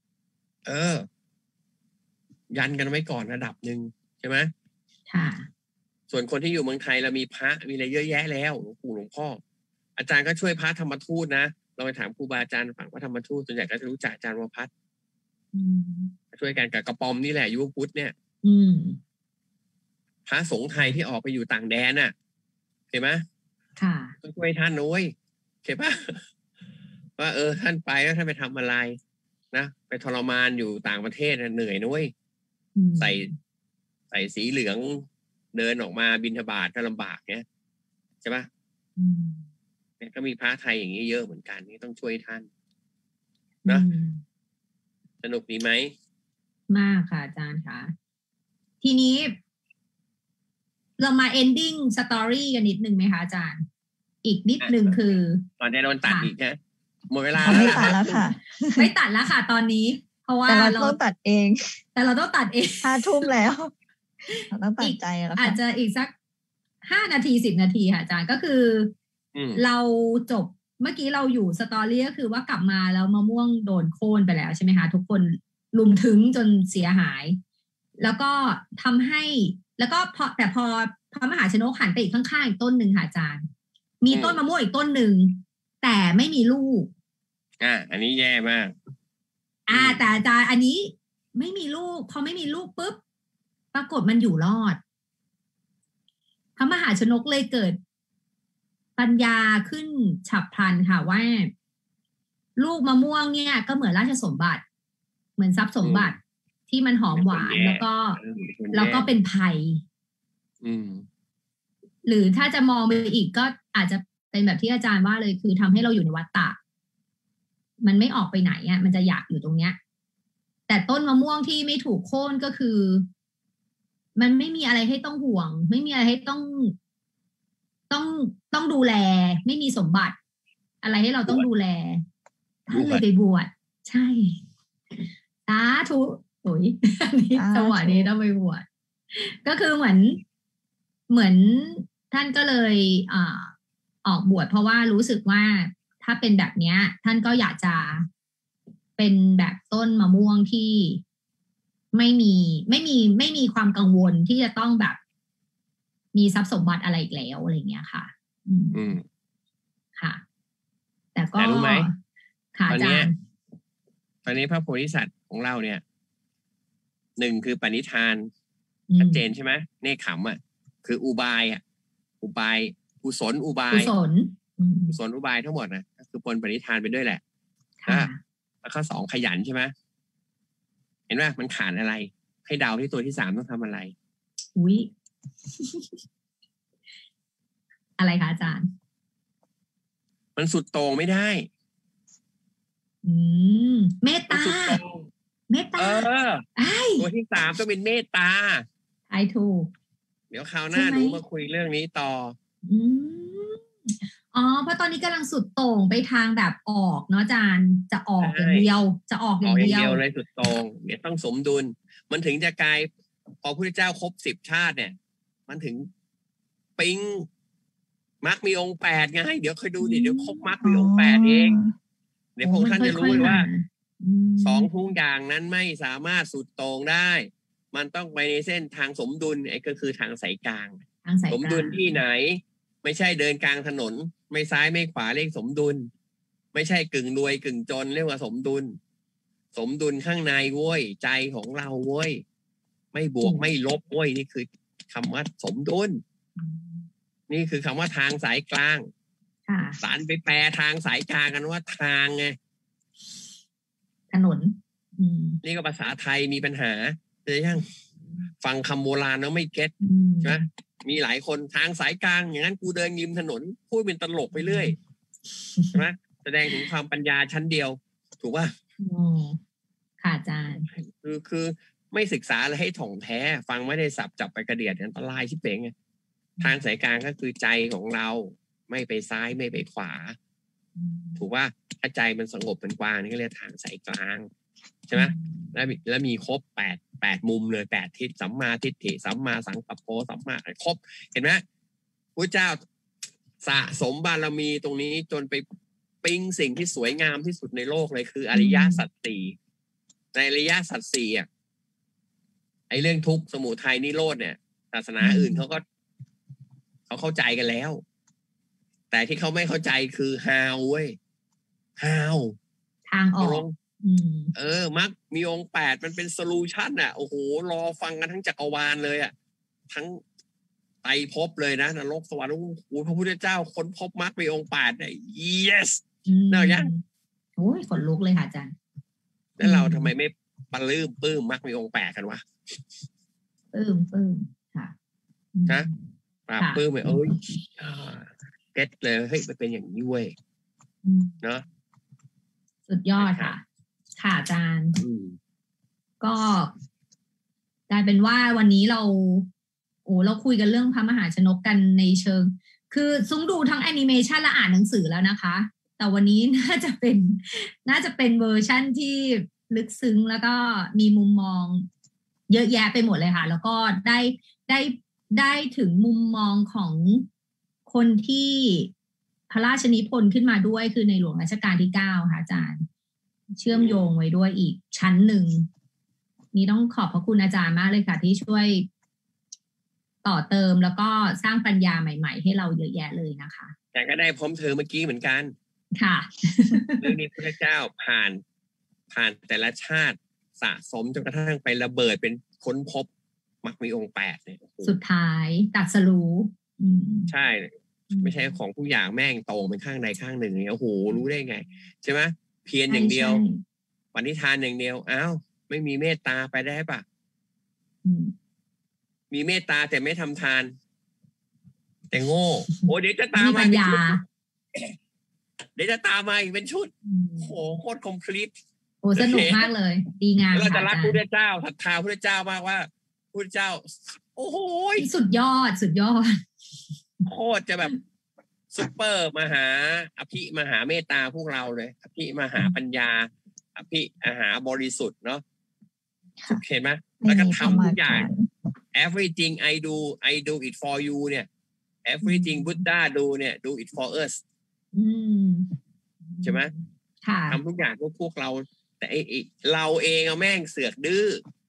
ยันกันไว้ก่อนระดับหนึ่งใช่ไหมค่ะส่วนคนที่อยู่เมืองไทยเรามีพระมีอะไรเยอะแยะแล้วหลวงปู่หลวงพ่ออาจารย์ก็ช่วยพระธรรมทูตนะเราไปถามครูบาอาจารย์ฝั่งว่าธรรมทูตส่วนใหญ่ก็จะรู้จักอาจารย์วพัฒน์ช่วยกันกับกระปอมนี่แหละยุวพุทธเนี่ยพระสงฆ์ไทยที่ออกไปอยู่ต่างแดนน่ะเห็นไหมค่ะต้องช่วยท่านนุ้ยเห็นปะว่าท่านไปแล้วท่านไปทำอะไรนะไปทรมานอยู่ต่างประเทศเหนื่อยนุ้ยใส่สีเหลืองเดินออกมาบิณฑบาตก็ลำบากเนี่ยใช่ปะเนี่ยก็มีพระไทยอย่างนี้เยอะเหมือนกันนี่ต้องช่วยท่านนะสนุกดีไหมมากค่ะอาจารย์ค่ะทีนี้เรามา ending story กันนิดนึงไหมคะอาจารย์อีกนิดนึงคือตอนจะโดนตัดอีกนะหมดเวลาไม่ตัดแล้วค่ะไม่ตัดแล้วค่ะตอนนี้เพราะว่าแต่เราต้องตัดเองแต่เราต้องตัดเอง 5 ทุ่มแล้วเราต้องตัดใจแล้วอาจจะอีกสัก5 นาที10 นาทีค่ะอาจารย์ก็คือเราจบเมื่อกี้เราอยู่สตอรี่ก็คือว่ากลับมาแล้วมะม่วงโดนโค่นไปแล้วใช่ไหมคะทุกคนลุมถึงจนเสียหายแล้วก็ทำให้แล้วก็พอพระมหาชนกหันไปอีกข้างๆอีกต้นหนึ่งค่ะอาจารย์มีต้นมะม่วงอีกต้นหนึ่งแต่ไม่มีลูกอันนี้แย่มากแต่อาจารย์อันนี้ไม่มีลูกพอไม่มีลูกปุ๊บปรากฏมันอยู่รอดพระมหาชนกเลยเกิดปัญญาขึ้นฉับพลันค่ะว่าลูกมะม่วงเนี่ยก็เหมือนราชสมบัติเหมือนทรัพย์สมบัติที่มันหอมหวานแล้วก็เป็นภัยหรือถ้าจะมองไปอีกก็อาจจะเป็นแบบที่อาจารย์ว่าเลยคือทำให้เราอยู่ในวัฏฏะมันไม่ออกไปไหนอ่ะมันจะอยากอยู่ตรงเนี้ยแต่ต้นมะม่วงที่ไม่ถูกโค่นก็คือมันไม่มีอะไรให้ต้องห่วงไม่มีอะไรให้ต้องดูแลไม่มีสมบัติอะไรให้เราต้องดูแลท่านเลยไปบวชใช่สาธุโอ้ยอันนี้จังหวะนี้ต้องไปบวชก็คือเหมือนท่านก็เลยออกบวชเพราะว่ารู้สึกว่าถ้าเป็นแบบนี้ท่านก็อยากจะเป็นแบบต้นมะม่วงที่ไม่มีความกังวลที่จะต้องแบบมีทรัพย์สมบัติอะไรอีกแล้วอะไรเงี้ยค่ะค่ะแต่ก็รู้ไหมค่ะอาจารย์ตอนนี้พระโพธิสัตว์ของเราเนี่ยหนึ่งคือปณิธานชัดเจนใช่ไหมเนคขมอ่ะคืออุบายกุศลอุบายกุศลอุบายทั้งหมดนะก็คือปนปณิธานไปด้วยแหละแล้วข้อ2ขยันใช่ไหมเห็นไหมมันขาดอะไรให้เดาที่ตัวที่3ต้องทำอะไรอุ๊ยอะไรคะอาจารย์มันสุดโต่งไม่ได้เมตตาตัวที่3ต้องเป็นเมตตาไอ้ถูกเดี๋ยวคราวหน้าหนูมาคุยเรื่องนี้ต่อเพราะตอนนี้กำลังสุดโต่งไปทางแบบออกเนาะอาจารย์จะออกอย่างเดียวจะออกอย่างเดียวเลยสุดโต่งเดี๋ยวต้องสมดุลมันถึงจะกลายพอพระพุทธเจ้าครบ10ชาติเนี่ยมันถึงปิ๊งมรรคมีองค์8ไงเดี๋ยวเคยดูดิเดี๋ยวครบมรรคมีองค์8เองเดี๋ยวพวกท่านจะรู้ว่า2ทุกอย่างนั้นไม่สามารถสุดโต่งได้มันต้องไปในเส้นทางสมดุลไอ้ก็คือทางสายกลางสมดุลที่ไหนไม่ใช่เดินกลางถนนไม่ซ้ายไม่ขวาเรียกสมดุลไม่ใช่กึ่งรวยกึ่งจนเรียกว่าสมดุลข้างในเว้ยใจของเราเว้ยไม่บวกไม่ลบเว้ยนี่คือคำว่าสมดุลนี่คือคำว่าทางสายกลางสารไปแปลทางสายกลางกันว่าทางไงถนนนี่ก็ภาษาไทยมีปัญหาเลยยังฟังคำโบราณแล้วไม่เก็ตใช่ไหมมีหลายคนทางสายกลางอย่างนั้นกูเดินริมถนนพูดเป็นตลกไปเรื่อยใช่ไหมแสดงถึงความปัญญาชั้นเดียวถูกป่ะค่ะอาจารย์คือไม่ศึกษาอะไรให้ถ่องแท้ฟังไม่ได้สับจับไปกระเดียดอันตรายชิบเป๋งไงทางสายกลางก็คือใจของเราไม่ไปซ้ายไม่ไปขวาถูกว่าถ้าใจมันสงบเป็นกลางนี่ก็เรียกทางสายกลางใช่ไหมแล้วมีครบ8มุมเลย8ทิศสัมมาทิฏฐิสัมมาสังกัปโปสัมมาครบเห็นไหมพระเจ้าสะสมบารมีตรงนี้จนไปปิ๊งสิ่งที่สวยงามที่สุดในโลกเลยคืออริยสัจสี่ในอริยสัจสี่อ่ะไอ้เรื่องทุกข์สมุทัยนิโรธเนี่ยศาสนาอื่นเขาเข้าใจกันแล้วแต่ที่เขาไม่เข้าใจคือ how เว้ย how ทางออกมักมีองค์8มันเป็นโซลูชันอ่ะโอ้โหรอฟังกันทั้งจักรวาลเลยอ่ะทั้งไตรภพเลยนะนรกสวรรค์พระพุทธเจ้าค้นพบมรรคมีองค์8เนี่ย yes น่ายังโอ้ยขนลุกเลยค่ะอาจารย์แล้วเราทำไมไม่ปลื้มมรรคมีองค์8กันวะปลื้มค่ะนะปลื้มเลยเก็ตเลยเฮ้ยมันเป็นอย่างนี้เว้ยเนาะสุดยอดค่ะค่ะอาจารย์ก็กลายเป็นว่าวันนี้เราคุยกันเรื่องพระมหาชนกกันในเชิงคือซุ้งดูทั้งแอนิเมชันและอ่านหนังสือแล้วนะคะแต่วันนี้น่าจะเป็นเวอร์ชั่นที่ลึกซึ้งแล้วก็มีมุมมองเยอะแยะไปหมดเลยค่ะแล้วก็ได้ถึงมุมมองของคนที่พระราชนิพนธ์ขึ้นมาด้วยคือในหลวงรัชกาลที่9ค่ะอาจารย์เชื่อมโยงไว้ด้วยอีกชั้นหนึ่งนี่ต้องขอบพระคุณอาจารย์มากเลยค่ะที่ช่วยต่อเติมแล้วก็สร้างปัญญาใหม่ๆให้เราเยอะแยะเลยนะคะแต่ก็ได้พร้อมเธอเมื่อกี้เหมือนกันค่ะเรื่องนี้พระเจ้าผ่านผ่านแต่ละชาติสะสมจนกระทั่งไประเบิดเป็นค้นพบมรรคมีองค์8เนี่ยสุดท้ายตรัสรู้ใช่ไม่ใช่ของทุกอย่างแม่งตรงเป็นข้างใดข้างหนึ่งเนี่ยโอ้โหรู้ได้ไงใช่ไหมเพียรอย่างเดียวปณิธานอย่างเดียวอ้าวไม่มีเมตตาไปได้ปะมีเมตตาแต่ไม่ทำทานแต่โง่โอ้เดี๋ยวจะตามมาเป็นชุดเดี๋ยวจะตามมาอีกเป็นชุดโหโคตรคอมพลีทโอ้สนุกมากเลยดีงามเราจะรักพระพุทธเจ้าศรัทธาพระพุทธเจ้ามากว่าพระพุทธเจ้าโอ้โหสุดยอดโคตรจะแบบซุปเปอร์มหาอภิมหาเมตตาพวกเราเลยอภิมหาปัญญาอภิมหาบริสุทธิ์เนาะเห็นไหมแล้วก็ทำทุกอย่าง everything I do it for you เนี่ย everything Buddha do เนี่ย do it for us ใช่ไหมทำทุกอย่างพวกเราแต่เราเองเอาแม่งเสือกดื้อ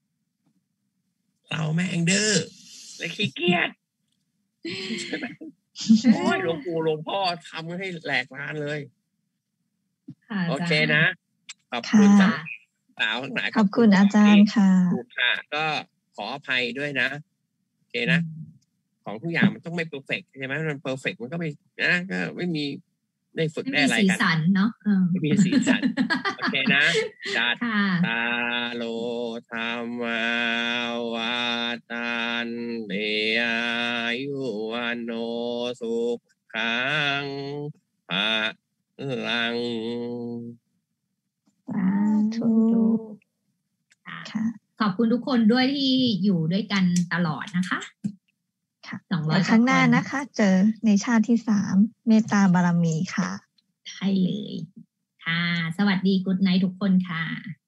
เราแม่งดื้อและขี้เกียจใช่ไหมโอ้ยหลวงปู่หลวงพ่อทำให้แหลกลานเลยโอเคนะขอบคุณสาวทั้งหลายขอบคุณอาจารย์ค่ะก็ขออภัยด้วยนะโอเคนะของทุกอย่างมันต้องไม่เพอร์เฟกต์ใช่ไหมมันเพอร์เฟกต์มันก็ไม่นะก็ไม่มีได้ฝึกได้อะไรกันสีสันเนาะไม่มีสีสันโอเคนะจัดตาโลธรรมาวาตันเดอายุวันโนสุขังภะลังสาธุขอบคุณทุกคนด้วยที่อยู่ด้วยกันตลอดนะคะ 200ครั้งหน้านะคะเจอในชาติที่3เมตตาบารมีค่ะใช่เลยค่ะสวัสดีกุ๊ดไนท์ทุกคนค่ะ